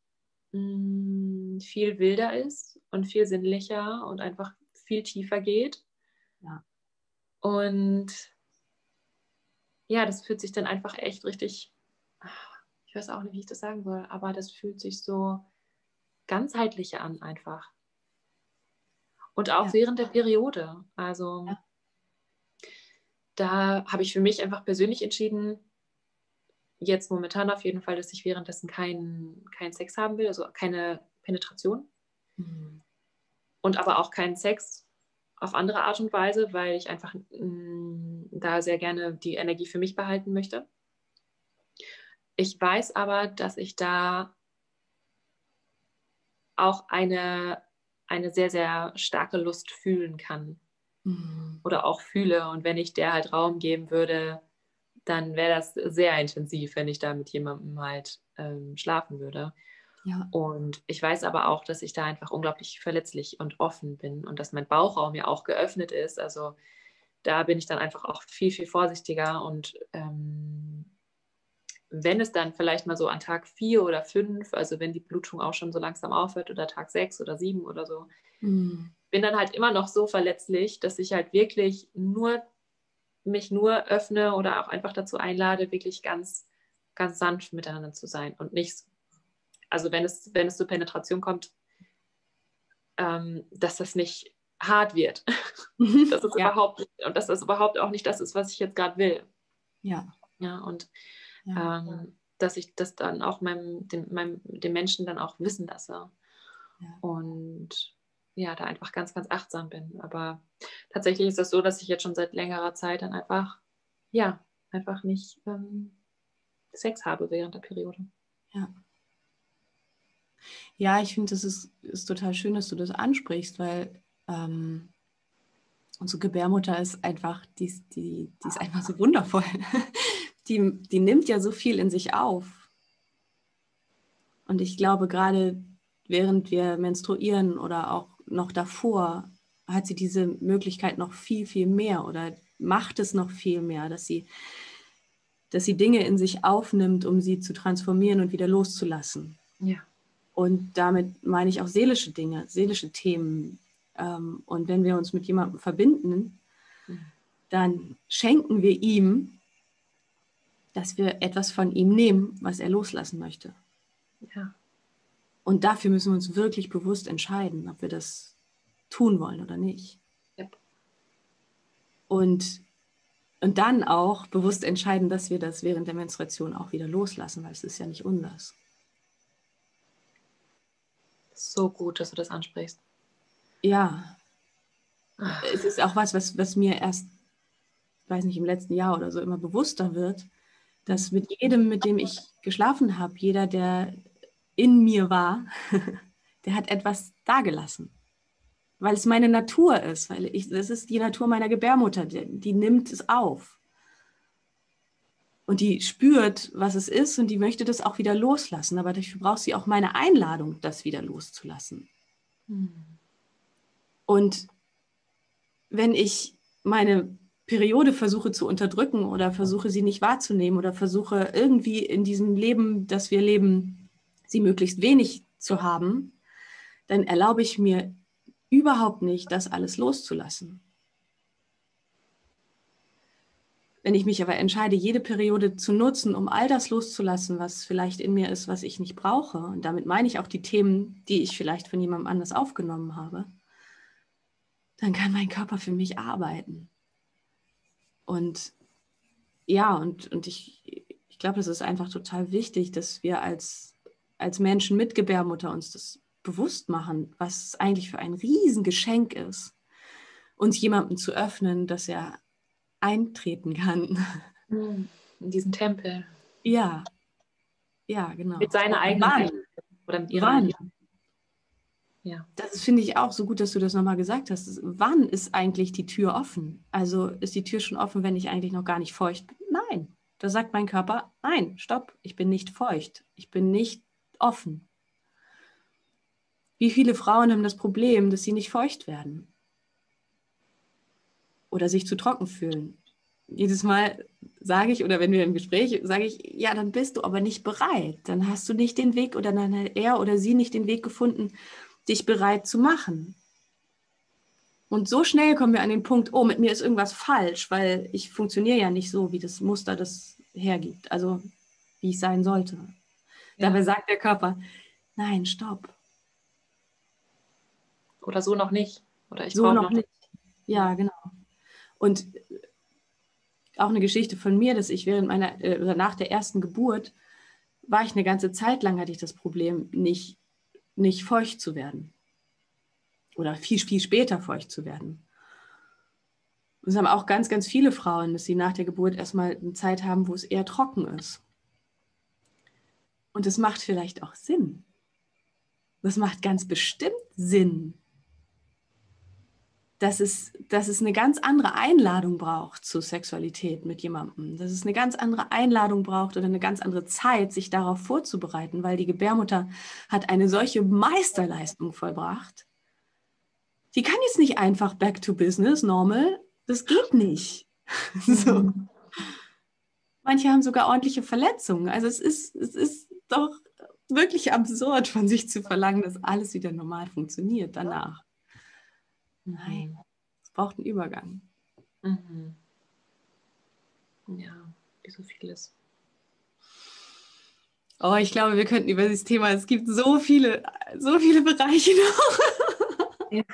wilder ist und viel sinnlicher und einfach viel tiefer geht. Ja. Und ja, das fühlt sich dann einfach echt richtig, ich weiß auch nicht, wie ich das sagen soll, aber das fühlt sich so ganzheitlicher an einfach. Und auch während der Periode. Also da habe ich für mich einfach persönlich entschieden, jetzt momentan auf jeden Fall, dass ich währenddessen keinen Sex haben will, also keine Penetration. Und aber auch keinen Sex auf andere Art und Weise, weil ich einfach da sehr gerne die Energie für mich behalten möchte. Ich weiß aber, dass ich da auch eine sehr, sehr starke Lust fühlen kann oder auch fühle. Und wenn ich der halt Raum geben würde, dann wäre das sehr intensiv, wenn ich da mit jemandem halt schlafen würde. Ja. Und ich weiß aber auch, dass ich da einfach unglaublich verletzlich und offen bin und dass mein Bauchraum ja auch geöffnet ist. Also da bin ich dann einfach auch viel, viel vorsichtiger. Und wenn es dann vielleicht mal so an Tag 4 oder 5, also wenn die Blutung auch schon so langsam aufhört oder Tag 6 oder 7 oder so, bin dann halt immer noch so verletzlich, dass ich halt wirklich mich nur öffne oder auch einfach dazu einlade, wirklich ganz, ganz sanft miteinander zu sein und nicht, also wenn es zur Penetration kommt, dass das nicht hart wird. Das ist überhaupt nicht, und dass das überhaupt auch nicht das ist, was ich jetzt gerade will. Ja. Ja, und dass ich das dann auch dem Menschen dann auch wissen lasse. Und ja, da einfach ganz, ganz achtsam bin. Aber tatsächlich ist das so, dass ich jetzt schon seit längerer Zeit dann einfach nicht Sex habe während der Periode. Ja. Ja, ich finde, das ist total schön, dass du das ansprichst, weil unsere Gebärmutter ist einfach, die ist einfach so wundervoll. Die nimmt ja so viel in sich auf. Und ich glaube, gerade während wir menstruieren oder auch noch davor, hat sie diese Möglichkeit noch viel, viel mehr oder macht es noch viel mehr, dass sie Dinge in sich aufnimmt, um sie zu transformieren und wieder loszulassen. Ja. Und damit meine ich auch seelische Dinge, seelische Themen. Und wenn wir uns mit jemandem verbinden, dann schenken wir ihm, dass wir etwas von ihm nehmen, was er loslassen möchte. Ja. Und dafür müssen wir uns wirklich bewusst entscheiden, ob wir das tun wollen oder nicht. Yep. Und dann auch bewusst entscheiden, dass wir das während der Menstruation auch wieder loslassen, weil es ist ja nicht unseres. So gut, dass du das ansprichst. Ja. Es ist auch was mir erst, weiß nicht, im letzten Jahr oder so immer bewusster wird, dass mit jedem, mit dem ich geschlafen habe, jeder, der in mir war, der hat etwas dagelassen. Weil es meine Natur ist, es ist die Natur meiner Gebärmutter, die nimmt es auf. Und die spürt, was es ist und die möchte das auch wieder loslassen. Aber dafür braucht sie auch meine Einladung, das wieder loszulassen. Und wenn ich meine Periode versuche zu unterdrücken oder versuche sie nicht wahrzunehmen oder versuche irgendwie in diesem Leben, das wir leben, sie möglichst wenig zu haben, dann erlaube ich mir überhaupt nicht, das alles loszulassen. Wenn ich mich aber entscheide, jede Periode zu nutzen, um all das loszulassen, was vielleicht in mir ist, was ich nicht brauche, und damit meine ich auch die Themen, die ich vielleicht von jemandem anders aufgenommen habe, dann kann mein Körper für mich arbeiten. Und ja, und ich glaube, es ist einfach total wichtig, dass wir als Menschen mit Gebärmutter uns das bewusst machen, was es eigentlich für ein Riesengeschenk ist, uns jemandem zu öffnen, dass er eintreten kann. In diesen Tempel. Ja, ja, genau. Mit seiner eigenen Wann? Magie oder mit ihrer Wann? Magie. Ja. Das finde ich auch so gut, dass du das nochmal gesagt hast. Wann ist eigentlich die Tür offen? Also ist die Tür schon offen, wenn ich eigentlich noch gar nicht feucht bin? Nein. Da sagt mein Körper, nein, stopp, ich bin nicht feucht. Ich bin nicht offen. Wie viele Frauen haben das Problem, dass sie nicht feucht werden? Oder sich zu trocken fühlen? Jedes Mal sage ich, oder wenn wir im Gespräch, sage ich, ja, dann bist du aber nicht bereit. Dann hast du nicht den Weg oder dann hat er oder sie nicht den Weg gefunden, dich bereit zu machen. Und so schnell kommen wir an den Punkt, oh, mit mir ist irgendwas falsch, weil ich funktioniere ja nicht so, wie das Muster das hergibt, also wie ich sein sollte. Ja. Dabei sagt der Körper, nein, stopp. Oder so noch nicht. Oder ich so brauche noch nicht. Ja, genau. Und auch eine Geschichte von mir, dass ich während meiner, oder nach der ersten Geburt, war ich eine ganze Zeit lang, hatte ich das Problem, nicht feucht zu werden. Oder viel, viel später feucht zu werden. Und es haben auch ganz, ganz viele Frauen, dass sie nach der Geburt erstmal eine Zeit haben, wo es eher trocken ist. Und das macht vielleicht auch Sinn. Das macht ganz bestimmt Sinn, dass es eine ganz andere Einladung braucht zur Sexualität mit jemandem. Dass es eine ganz andere Einladung braucht oder eine ganz andere Zeit, sich darauf vorzubereiten, weil die Gebärmutter hat eine solche Meisterleistung vollbracht. Die kann jetzt nicht einfach back to business, normal. Das geht nicht. So. Manche haben sogar ordentliche Verletzungen. Also es ist doch wirklich absurd, von sich zu verlangen, dass alles wieder normal funktioniert danach. Nein, es braucht einen Übergang. Mhm. Ja, wie so vieles. Oh, ich glaube, wir könnten über dieses Thema, es gibt so viele Bereiche noch. Ja.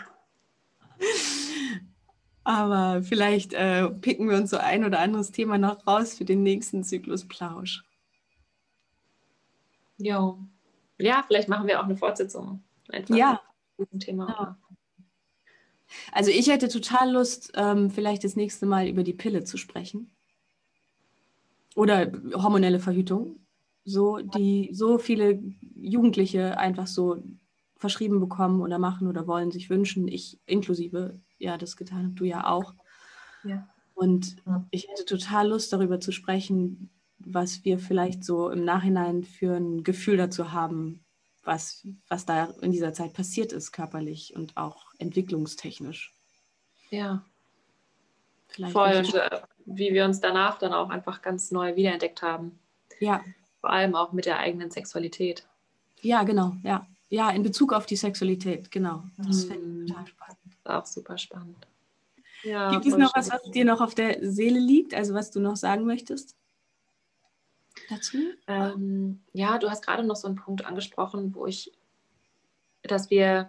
Aber vielleicht picken wir uns so ein oder anderes Thema noch raus für den nächsten Zyklusplausch. Jo. Ja, vielleicht machen wir auch eine Fortsetzung. Einfach ja. Mit diesem Thema. Ja. Also ich hätte total Lust, vielleicht das nächste Mal über die Pille zu sprechen. Oder hormonelle Verhütung. Die so viele Jugendliche einfach so verschrieben bekommen oder machen oder wollen, sich wünschen. Ich inklusive, ja, das getan habe, du ja auch. Ja. Und ich hätte total Lust, darüber zu sprechen, was wir vielleicht so im Nachhinein für ein Gefühl dazu haben, was da in dieser Zeit passiert ist, körperlich und auch entwicklungstechnisch. Ja. Vielleicht voll. Und wie wir uns danach dann auch einfach ganz neu wiederentdeckt haben. Ja. Vor allem auch mit der eigenen Sexualität. Ja, genau. Ja, ja, in Bezug auf die Sexualität, genau. Das finde ich total spannend. Auch super spannend. Ja, gibt es noch was dir noch auf der Seele liegt, also was du noch sagen möchtest dazu? Ja, du hast gerade noch so einen Punkt angesprochen, dass wir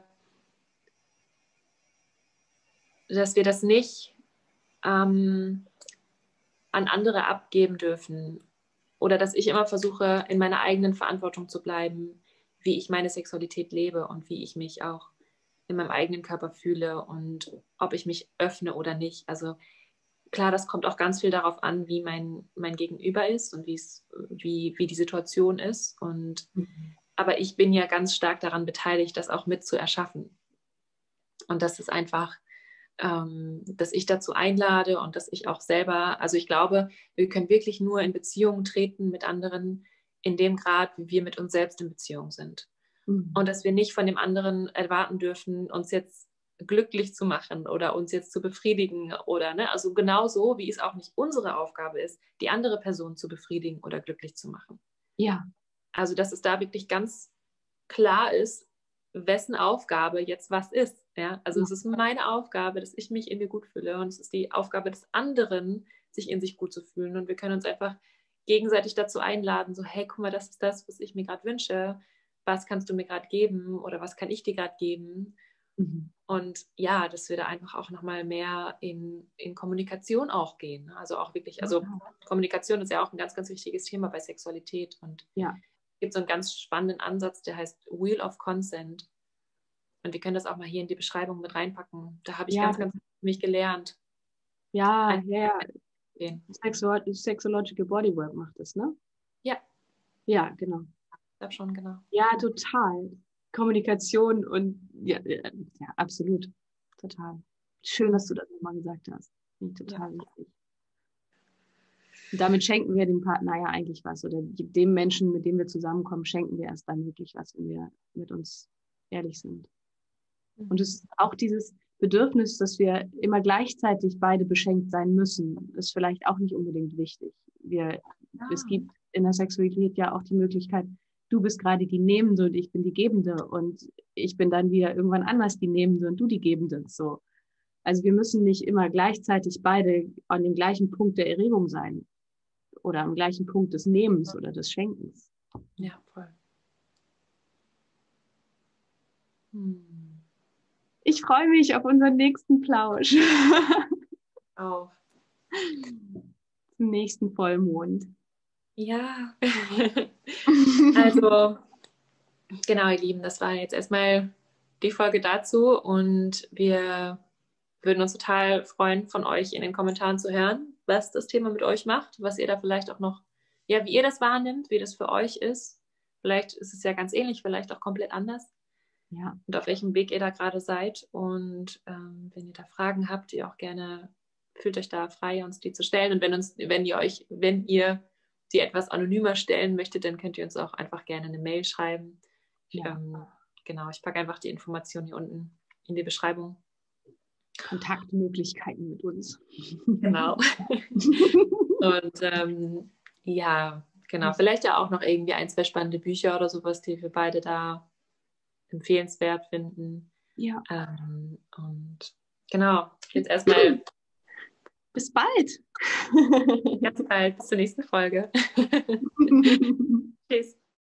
das nicht an andere abgeben dürfen. Oder dass ich immer versuche, in meiner eigenen Verantwortung zu bleiben, wie ich meine Sexualität lebe und wie ich mich auch in meinem eigenen Körper fühle und ob ich mich öffne oder nicht. Also klar, das kommt auch ganz viel darauf an, wie mein Gegenüber ist und wie die Situation ist. Aber ich bin ja ganz stark daran beteiligt, das auch mit zu erschaffen. Und das ist einfach, dass ich dazu einlade und dass ich auch selber, also ich glaube, wir können wirklich nur in Beziehungen treten mit anderen in dem Grad, wie wir mit uns selbst in Beziehung sind. Und dass wir nicht von dem anderen erwarten dürfen, uns jetzt glücklich zu machen oder uns jetzt zu befriedigen oder, ne, also genauso, wie es auch nicht unsere Aufgabe ist, die andere Person zu befriedigen oder glücklich zu machen. Ja. Also, dass es da wirklich ganz klar ist, wessen Aufgabe jetzt was ist. Ja? Also es ist meine Aufgabe, dass ich mich in mir gut fühle und es ist die Aufgabe des anderen, sich in sich gut zu fühlen. Und wir können uns einfach gegenseitig dazu einladen, so, hey, guck mal, das ist das, was ich mir gerade wünsche. Was kannst du mir gerade geben oder was kann ich dir gerade geben? Und ja, dass wir da einfach auch nochmal mehr in Kommunikation auch gehen. Also auch wirklich, also Kommunikation ist ja auch ein ganz, ganz wichtiges Thema bei Sexualität. Und Ja. gibt so einen ganz spannenden Ansatz, der heißt Wheel of Consent. Und wir können das auch mal hier in die Beschreibung mit reinpacken. Da habe ich ganz viel für mich gelernt. Ja, Sexological Bodywork macht das, ne? Ja. Ja, genau. Ich glaube schon, genau. Ja, total. Kommunikation und ja, absolut. Total. Schön, dass du das nochmal gesagt hast. Finde ich total wichtig. Und damit schenken wir dem Partner ja eigentlich was oder dem Menschen, mit dem wir zusammenkommen, schenken wir erst dann wirklich was, wenn wir mit uns ehrlich sind. Und es ist auch dieses Bedürfnis, dass wir immer gleichzeitig beide beschenkt sein müssen, ist vielleicht auch nicht unbedingt wichtig. Es gibt in der Sexualität ja auch die Möglichkeit, du bist gerade die Nehmende und ich bin die Gebende und ich bin dann wieder irgendwann anders die Nehmende und du die Gebende. So. Also wir müssen nicht immer gleichzeitig beide an dem gleichen Punkt der Erregung sein oder am gleichen Punkt des Nehmens oder des Schenkens. Ja, voll. Ich freue mich auf unseren nächsten Plausch. Auch. Zum nächsten Vollmond. Ja. Also, genau, ihr Lieben, das war jetzt erstmal die Folge dazu und wir würden uns total freuen, von euch in den Kommentaren zu hören, was das Thema mit euch macht, was ihr da vielleicht auch noch, ja, wie ihr das wahrnimmt, wie das für euch ist. Vielleicht ist es ja ganz ähnlich, vielleicht auch komplett anders. Ja. Und auf welchem Weg ihr da gerade seid. Und wenn ihr da Fragen habt, ihr auch gerne, fühlt euch da frei, uns die zu stellen. Und wenn ihr die etwas anonymer stellen möchtet, dann könnt ihr uns auch einfach gerne eine Mail schreiben. Ja. Genau, ich packe einfach die Informationen hier unten in die Beschreibung. Kontaktmöglichkeiten mit uns. Genau. Und ja, genau, vielleicht ja auch noch irgendwie 1, 2 spannende Bücher oder sowas, die wir beide da empfehlenswert finden. Ja. Und genau, jetzt erstmal bis bald. Ganz bald, bis zur nächsten Folge. Tschüss.